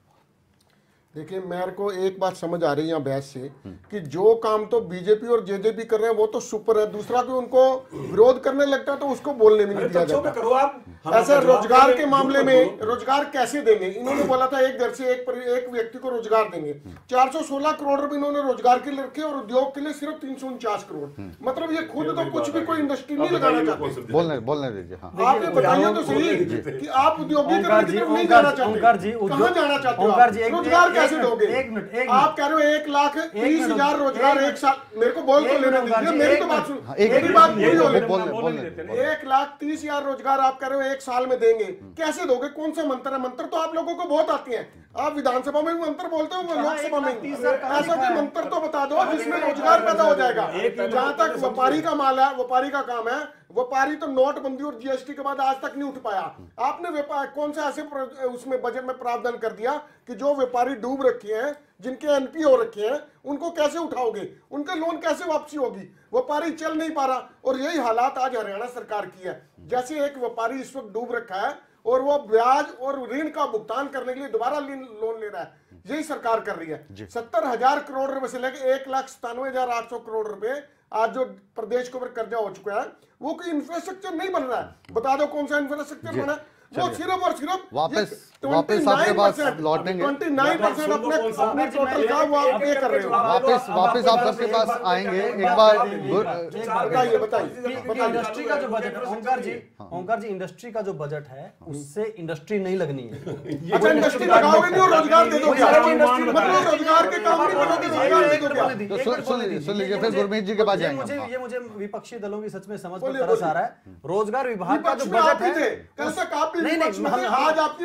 देखिए मेरे को एक बात समझ आ रही है यहाँ बहस से कि जो काम तो बीजेपी और जेजेपी कर रहे हैं वो तो सुपर है, दूसरा कोई उनको विरोध करने लगता है तो उसको बोलने में नहीं दिया जाता। ऐसे रोजगार के मामले में रोजगार कैसे देंगे? इन्होंने बोला था एक घर से एक एक व्यक्ति को रोजगार देंगे, चार सौ सोलह करोड़ रुपए इन्होंने रोजगार के लिए रखे और उद्योग के लिए सिर्फ तीन सौ उनचास करोड़। मतलब ये खुद तो कुछ भी कोई इंडस्ट्री नहीं लगाना चाहते। बोलने बोलने दीजिए। आप ये बताइए तो सही कि आप औद्योगिकरण की तरफ नहीं जाना चाहते, कहाँ जाना चाहते हो? रोजगार कैसे दोगे? एक मिनट, एक आप कह रहे हो एक लाख तीस हजार रोजगार एक साल, मेरे को बोल तो लेने दीजिए, मेरी तो बात सुन, मेरी बात पूरी हो लेने। एक लाख तीस हजार रोजगार आप कह रहे हो एक साल में देंगे, कैसे दोगे? कौन सा मंत्र है? मंत्र तो आप लोगों को बहुत आती है, आप विधानसभा में भी मंत्र बोलते हो, लोकसभा में ऐसा कोई मंत्र तो बता दो जिसमें रोजगार पैदा हो जाएगा। जहां तक व्यापारी का माल है, व्यापारी का काम है, व्यापारी तो नोटबंदी और जीएसटी के बाद आज तक नहीं उठ पाया। आपने व्यापार कौन सा ऐसे उसमें बजट में प्रावधान कर दिया कि जो व्यापारी डूब रखे हैं, जिनके एनपी हो रखे हैं, उनको कैसे उठाओगे? उनका लोन कैसे वापसी होगी? व्यापारी चल नहीं पा रहा, और यही हालात आज हरियाणा सरकार की है। जैसे एक व्यापारी इस वक्त डूब रखा है और वो ब्याज और ऋण का भुगतान करने के लिए दोबारा लोन ले रहा है, यही सरकार कर रही है। सत्तर हजार करोड़ रुपए से लेकर एक लाख सतानवे हजार आठ सौ करोड़ रुपए आज जो प्रदेश के ऊपर कर्जा हो चुका है, वो कोई इंफ्रास्ट्रक्चर नहीं बन रहा है। बता दो कौन सा इंफ्रास्ट्रक्चर बना? वो सिर्फ और सिर्फ वापस वापस आपके पास लौटेंगे। उनतीस परसेंट अपने अपने टोटल का वो आप पे कर रहे हो। वापस वापस आप सबके पास आएंगे एक बार। बताइए बताइए इंडस्ट्री का जो बजट है ओंकार जी, ओंकार जी इंडस्ट्री का जो बजट है उससे इंडस्ट्री नहीं लगनी है। अच्छा इंडस्ट्री लगाओगे नहीं और रोजगार दे दोगे? मतलब रोजगार के काम नहीं बनोगे, रोजगार दे दोगे? तो सुन लीजिए सुन लीजिए फिर गुरमीत जी के पास जाएंगे। मुझे ये मुझे विपक्षी दलों की सच में समझ में तरस आ रहा है। रोजगार विभाग का जो बजट है कैसा काफी नहीं नहीं आज आपकी भाषा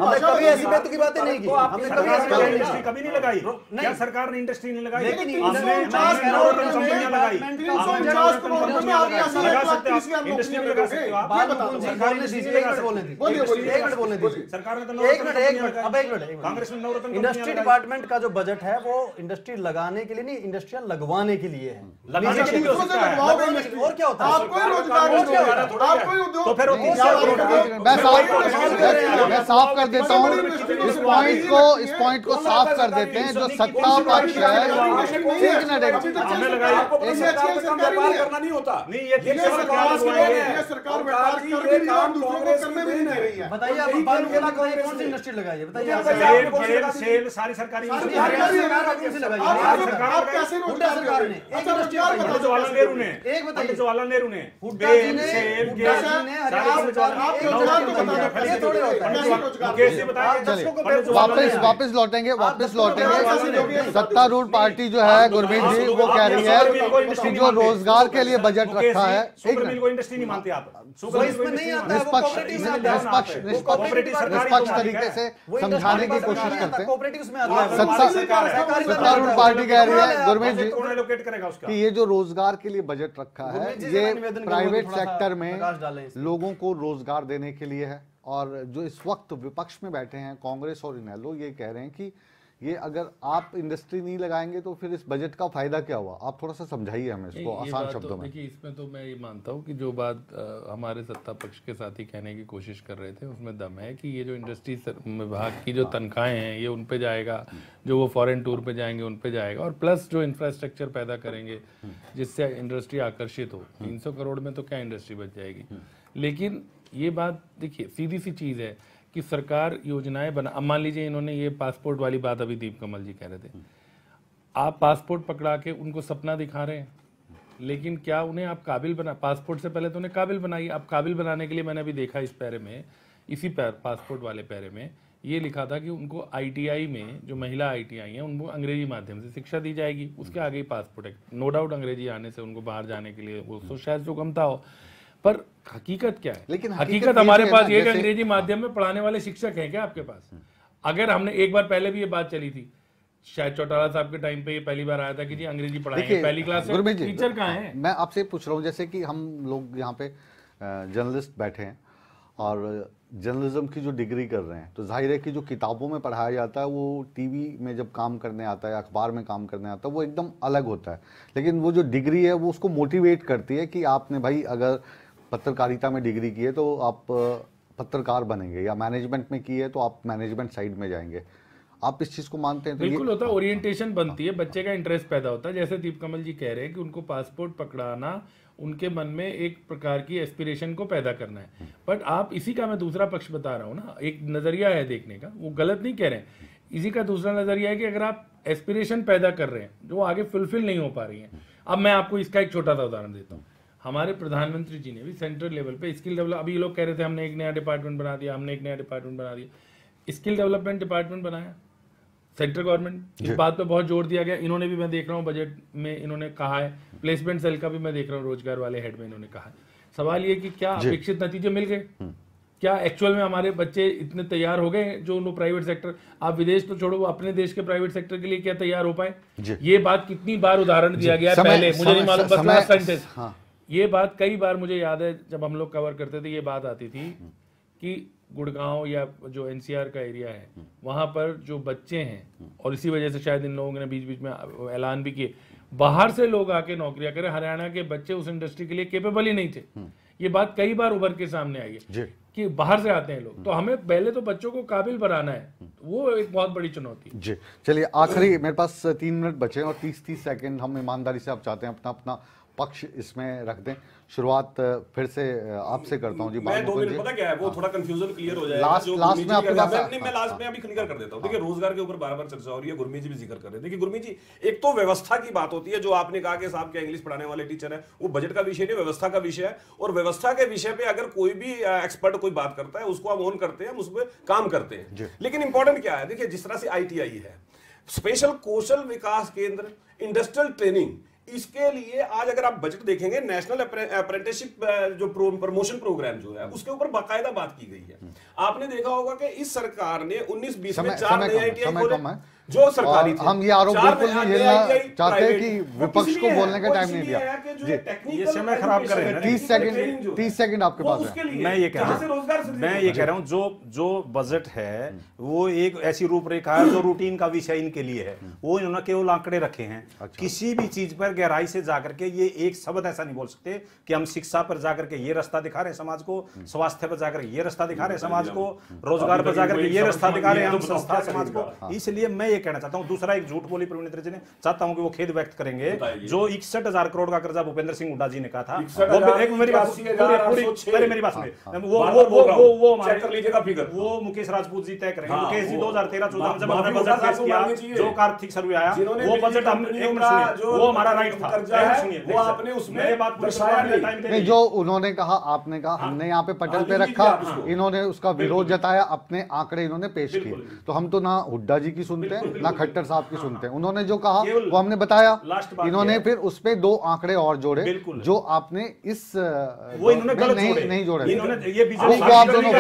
ऐसी बात की बातें नहीं की, हमने कभी ऐसी बात इंडस्ट्री कभी नहीं लगाई। क्या सरकार ने इंडस्ट्री नहीं लगाई? लेकिन हमने नवरत्न कंपनियां लगाई। इंडस्ट्री नहीं लगा सकते हो आप? सरकार ने तो एक मिनट एक मिनट अब एक मिनट कांग्रेस ने नवरत्न इंडस्ट्री डिपार्टमेंट का जो बजट है वो इंडस्ट्री लगाने के लिए नहीं, इंडस्ट्रियां लगवाने के लिए है। लगाने के लिए और क्या होता है? आपको रोजगार तो फिर मैं साफ मैं साफ कर देता हूँ इस पॉइंट को इस पॉइंट को साफ कर देते हैं। जो सत्ता पक्ष है, एक मिनट हमने लगाई, आपको व्यापार करना नहीं होता। नहीं, ये सरकार व्यापार करके काम दूसरों को करने में नहीं रही है। बताइए आप कौन सी इंडस्ट्री लगाई है? बताइए सेल सारी सरकारी आप कैसे रोजगार ने जवाहरलाल नेहरू ने एक बताइए जवाहरलाल नेहरू ने हुड्डा जी ने हुड्डा जी ने हरियाणा सरकार ने रोजगार तो बताया, ये थोड़े होता है। कैसे बताएंगे? वापस वापस लौटेंगे वापस लौटेंगे सत्तारूढ़ पार्टी जो है गुरमीत जी वो कह रही है कि जो रोजगार के लिए बजट रखा है, सुपर मिल को इंडस्ट्री नहीं मानते आप? निष्पक्ष निष्पक्ष निष्पक्ष तरीके से समझाने की कोशिश करते हैं। सत्तारूढ़ पार्टी कह रही है गुरमीत जी कि ये जो रोजगार के लिए बजट रखा है ये प्राइवेट सेक्टर में लोगों को रोजगार देने के लिए है। और जो इस वक्त विपक्ष में बैठे हैं कांग्रेस और इनेलो, ये कह रहे हैं कि ये अगर आप इंडस्ट्री नहीं लगाएंगे तो फिर इस बजट का फायदा क्या हुआ? आप थोड़ा सा समझाइए हमें इसको आसान शब्दों में। देखिए, इसमें तो मैं ये मानता हूँ कि जो बात आ, हमारे सत्ता पक्ष के साथी कहने की कोशिश कर रहे थे उसमें दम है कि ये जो इंडस्ट्री विभाग की जो तनख्वाहें हैं ये उन पे जाएगा, जो वो फॉरेन टूर पे जाएंगे उन पे जाएगा, और प्लस जो इंफ्रास्ट्रक्चर पैदा करेंगे जिससे इंडस्ट्री आकर्षित हो। तीन सौ करोड़ में तो क्या इंडस्ट्री बच जाएगी? लेकिन ये बात देखिए सीधी सी चीज़ है कि सरकार योजनाएं बना, अब मान लीजिए इन्होंने ये पासपोर्ट वाली बात अभी दीप कमल जी कह रहे थे, आप पासपोर्ट पकड़ा के उनको सपना दिखा रहे हैं, लेकिन क्या उन्हें आप काबिल बना? पासपोर्ट से पहले तो उन्हें काबिल बनाइए। आप काबिल बनाने के लिए मैंने अभी देखा इस पैरे में, इसी पैर पासपोर्ट वाले पैरे में ये लिखा था कि उनको आईटीआई में जो महिला आईटीआई हैं उनको अंग्रेजी माध्यम से शिक्षा दी जाएगी, उसके आगे ही पासपोर्ट है। नो डाउट अंग्रेजी आने से उनको बाहर जाने के लिए वो तो शायद सुगमता हो, पर हकीकत क्या है? लेकिन हकीकत, हकीकत हमारे ये पास है ये जैसे- अंग्रेजी माध्यम में पढ़ाने वाले शिक्षक हैं क्या आपके पास? अगर हमने एक बार पहले भी ये बात चली थी, शायद चौटाला साहब के टाइम पे ये पहली बार आया था कि जी अंग्रेजी पढ़ाएंगे पहली क्लास से, गुरमीत जी, टीचर कहाँ है? मैं आपसे पूछ रहा हूँ जैसे कि हम लोग यहाँ पे जर्नलिस्ट बैठे हैं और जर्नलिज्म की जो डिग्री कर रहे हैं, तो जाहिर है कि जो किताबों में पढ़ाया जाता है वो टीवी में जब काम करने आता है, अखबार में काम करने आता है, वो एकदम अलग होता है। लेकिन वो जो डिग्री है वो उसको मोटिवेट करती है कि आपने भाई अगर पत्रकारिता में डिग्री की है तो आप पत्रकार बनेंगे, या मैनेजमेंट में की है तो आप मैनेजमेंट साइड में जाएंगे। आप इस चीज़ को मानते हैं? तो बिल्कुल होता है, ओरिएंटेशन बनती है, बच्चे का इंटरेस्ट पैदा होता है। जैसे दीप कमल जी कह रहे हैं कि उनको पासपोर्ट पकड़ाना उनके मन में एक प्रकार की एस्पिरेशन को पैदा करना है, बट आप इसी का मैं दूसरा पक्ष बता रहा हूँ ना, एक नज़रिया है देखने का, वो गलत नहीं कह रहे हैं। इसी का दूसरा नज़रिया है कि अगर आप एस्पिरेशन पैदा कर रहे हैं जो आगे फुलफिल नहीं हो पा रही हैं। अब मैं आपको इसका एक छोटा सा उदाहरण देता हूँ। हमारे प्रधानमंत्री जी ने भी सेंट्रल लेवल पे स्किल डेवलप, अभी ये लोग कह रहे थे हमने एक नया डिपार्टमेंट बना दिया, हमने एक नया डिपार्टमेंट बना दिया, स्किल डेवलपमेंट डिपार्टमेंट बनाया सेंट्रल गवर्नमेंट। इस बात पे बहुत जोर दिया गया। इन्होंने भी, मैं देख रहा हूँ बजट में इन्होंने कहा है, प्लेसमेंट सेल का भी मैं देख रहा हूँ रोजगार वाले हेड में इन्होंने कहा है। सवाल ये कि क्या अपेक्षित नतीजे मिल गए? क्या एक्चुअल में हमारे बच्चे इतने तैयार हो गए जो उनको प्राइवेट सेक्टर, आप विदेश तो छोड़ो, वो अपने देश के प्राइवेट सेक्टर के लिए क्या तैयार हो पाए? ये बात कितनी बार उदाहरण दिया गया है पहले, मुझे नहीं मालूम, बस लास्ट सेंटेंस। ये बात कई बार मुझे याद है जब हम लोग कवर करते थे, ये बात आती थी कि गुड़गांव या जो एनसीआर का एरिया है वहाँ पर जो बच्चे हैं, और इसी वजह से शायद इन लोगों ने बीच बीच में ऐलान भी किए बाहर से लोग आके नौकरियां करें, हरियाणा के बच्चे उस इंडस्ट्री के लिए केपेबल ही नहीं थे। ये बात कई बार उभर के सामने आई है कि बाहर से आते हैं लोग, तो हमें पहले तो बच्चों को काबिल बनाना है, वो एक बहुत बड़ी चुनौती है। जी चलिए, आखिरी मेरे पास तीन मिनट बचे और तीस तीस सेकंड हम ईमानदारी से आप चाहते हैं अपना अपना पक्ष इसमें रख दें। शुरुआत फिर से आपसे करता हूं जी। मैं दो मिनट, पता क्या है, वो थोड़ा कंफ्यूजन क्लियर हो जाएगा। लास्ट लास्ट में आपके पास नहीं, मैं लास्ट में अभी क्लियर कर देता हूं। देखिए, रोजगार के ऊपर बार बार चर्चा हो रही है, गुरमीत जी भी जिक्र कर रहे हैं। देखिए गुरमीत जी, एक तो व्यवस्था की बात होती है, जो आपने कहा कि साहब के इंग्लिश पढ़ाने वाले टीचर है, वो बजट का विषय नहीं, व्यवस्था का विषय है। और व्यवस्था के विषय पे अगर कोई भी एक्सपर्ट कोई बात करता है उसको हम ऑन करते हैं, हम उस पर काम करते हैं। लेकिन इंपॉर्टेंट क्या है, देखिए जिस तरह से आई टी आई है, स्पेशल कौशल विकास केंद्र, इंडस्ट्रियल ट्रेनिंग, इसके लिए आज अगर आप बजट देखेंगे, नेशनल अप्रेंटिसशिप जो प्रमोशन प्रोग्राम जो है उसके ऊपर बाकायदा बात की गई है। आपने देखा होगा कि इस सरकार ने उन्नीस बीस में चार नए आई टी आई खोले जो सरकारी थे। हम ये आरोप बिल्कुल नहीं झेलना चाहते कि विपक्ष को बोलने का टाइम नहीं दिया। ये समय खराब कर रहे हैं। तीस सेकंड तीस सेकंड आपके पास है। मैं ये कह रहा हूँ मैं ये कह रहा हूँ जो जो बजट है वो एक ऐसी रूपरेखा है जो रूटीन का विषय इनके लिए है, वो इन्होंने केवल आंकड़े रखे हैं। अच्छा। किसी भी चीज पर गहराई से जाकर के ये एक शब्द ऐसा नहीं बोल सकते कि हम शिक्षा पर जाकर के ये रास्ता दिखा रहे हैं समाज को, स्वास्थ्य पर जाकर के ये रास्ता दिखा रहे हैं समाज को, रोजगार पर जाकर के ये रास्ता दिखा रहे हैं हम संस्था समाज को। इसलिए मैं ये कहना चाहता हूं, दूसरा एक झूठ बोली प्रवीण नेत्री जी ने, चाहता हूं कि वो खेद व्यक्त करेंगे। जो इकसठ हजार करोड़ का कर्जा भूपेंद्र सिंह हुड्डा जी ने कहा था, वो एक मेरी बात पूरी मेरी बात सुनिए, वो वो वो वो वो चेक कर लीजिएगा फिगर, वो मुकेश राजपूत जी तय करेंगे। मुकेश जी दो हजार तेरह चौदह में जब हमने बजट पेश किया, जो आर्थिक सर्वे आया, वो बजट हम एक मिनट सुनिए, वो हमारा राइट था। सुनिए, वो आपने उसमें बात नहीं, जो उन्होंने कहा आपने कहा हमने यहाँ पे पटल पे रखा, इन्होंने उसका विरोध जताया, अपने आंकड़े इन्होंने पेश किए। तो हम तो ना हुड्डा जी की सुनते हैं ना खट्टर साहब की सुनते हैं। उन्होंने जो कहा वो हमने बताया, इन्होंने फिर उस पे दो आंकड़े और जोड़े जो आपने इस वो इन्होंने गलत नहीं, जोड़े नहीं जोड़े। इन्होंने ये बिजली आप दोनों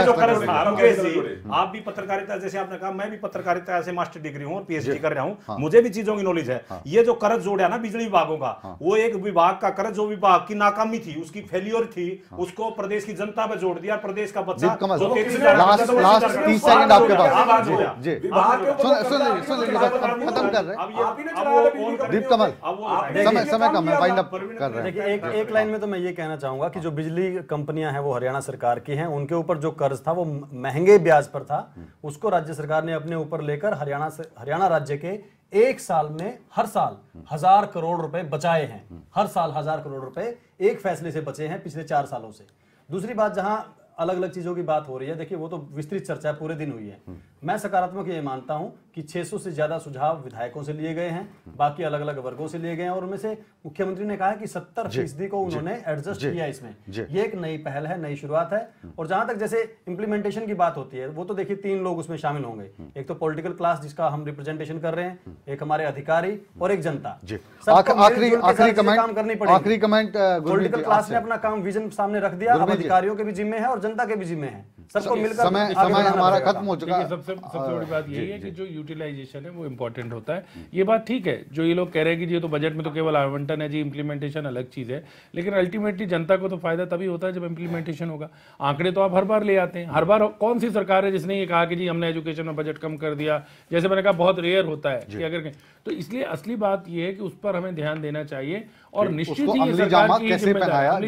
आप भी पत्रकारिता, जैसे आपने कहा मैं भी पत्रकारिता से मास्टर डिग्री हूँ और पीएचडी कर रहा हूँ, मुझे भी चीजों की नॉलेज है। ये जो कर्ज जोड़ा ना बिजली विभागों का, वो एक विभाग का कर्ज जो विभाग की नाकामी थी, उसकी फेलियर थी, उसको प्रदेश की जनता पे जोड़ दिया। प्रदेश का बच्चा लास्ट लास्ट तीस सेकंड आपके पास जी जी सुन सुन खत्म कर रहे हैं दीप कमल, समय समय कम है, वाइंड अप कर रहे हैं। देखिए एक एक लाइन में तो मैं ये कहना चाहूंगा कि जो बिजली कंपनियां हैं वो हरियाणा सरकार की हैं, उनके ऊपर जो कर्ज था वो महंगे ब्याज पर था, उसको राज्य सरकार ने अपने ऊपर लेकर हरियाणा से हरियाणा राज्य के एक साल में हर साल हजार करोड़ रुपए बचाए हैं। हर साल हजार करोड़ रुपए एक फैसले से बचे हैं पिछले चार सालों से। दूसरी बात, जहां अलग अलग चीजों की बात हो रही है, देखिए वो तो विस्तृत चर्चा पूरे दिन हुई है। मैं सकारात्मक ये मानता हूं कि छह सौ से ज्यादा सुझाव विधायकों से लिए गए हैं, बाकी अलग अलग वर्गों से लिए गए हैं, और उनमें से मुख्यमंत्री ने कहा है कि सत्तर फीसदी को उन्होंने एडजस्ट किया इसमें। ये एक नई पहल है, नई शुरुआत है। और जहां तक जैसे इंप्लीमेंटेशन की बात होती है, वो तो देखिए तीन लोग उसमें शामिल होंगे, एक तो पॉलिटिकल क्लास जिसका हम रिप्रेजेंटेशन कर रहे हैं, एक हमारे अधिकारी और एक जनता। आखिरी आखिरी कमेंट काम करनी पड़ेगी। आखिरी कमेंट, पॉलिटिकल क्लास ने अपना काम विजन सामने रख दिया, अब अधिकारियों के भी जिम्मे है और जनता के भी जिम्मे है, सबको मिलकर समय समय हमारा खत्म हो चुका है। सबसे सबसे बड़ी बात यही है कि जो यूटिलाइजेशन है वो इंपॉर्टेंट होता है। ये बात ठीक है जो ये लोग कह रहे हैं कि ये तो बजट में तो केवल आवंटन है जी, इंप्लीमेंटेशन अलग चीज है, लेकिन अल्टीमेटली जनता को तो फायदा तभी होता है जब इंप्लीमेंटेशन होगा। आंकड़े तो आप हर बार ले आते हैं, हर बार कौन सी सरकार है जिसने ये कहा कि जी हमने एजुकेशन में बजट कम कर दिया, जैसे मैंने कहा बहुत रेयर होता है कि अगर, तो इसलिए असली बात ये है कि उस पर हमें ध्यान देना चाहिए और निश्चित ही ये सरकार की कैसे पहनाया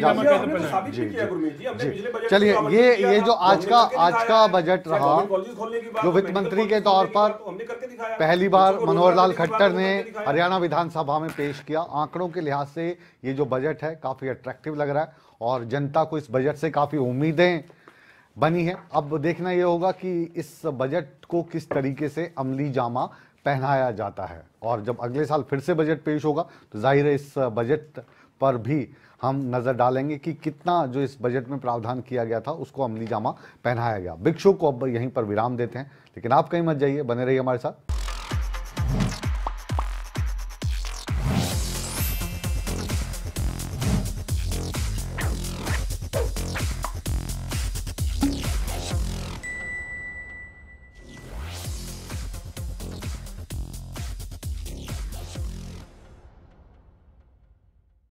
चलिए। ये ये जो आज का आज का बजट रहा, जो वित्त मंत्री के तौर पर पहली बार मनोहर लाल खट्टर ने हरियाणा विधानसभा में पेश किया, आंकड़ों के लिहाज से ये जो बजट है काफी अट्रैक्टिव लग रहा है और जनता को इस बजट से काफी उम्मीदें बनी है। अब देखना ये होगा कि इस बजट को किस तरीके से अमली जामा पहनाया जाता है, और जब अगले साल फिर से बजट पेश होगा तो जाहिर है इस बजट पर भी हम नज़र डालेंगे कि कितना जो इस बजट में प्रावधान किया गया था उसको अमली जामा पहनाया गया। बिग शो को अब यहीं पर विराम देते हैं, लेकिन आप कहीं मत जाइए, बने रहिए हमारे साथ।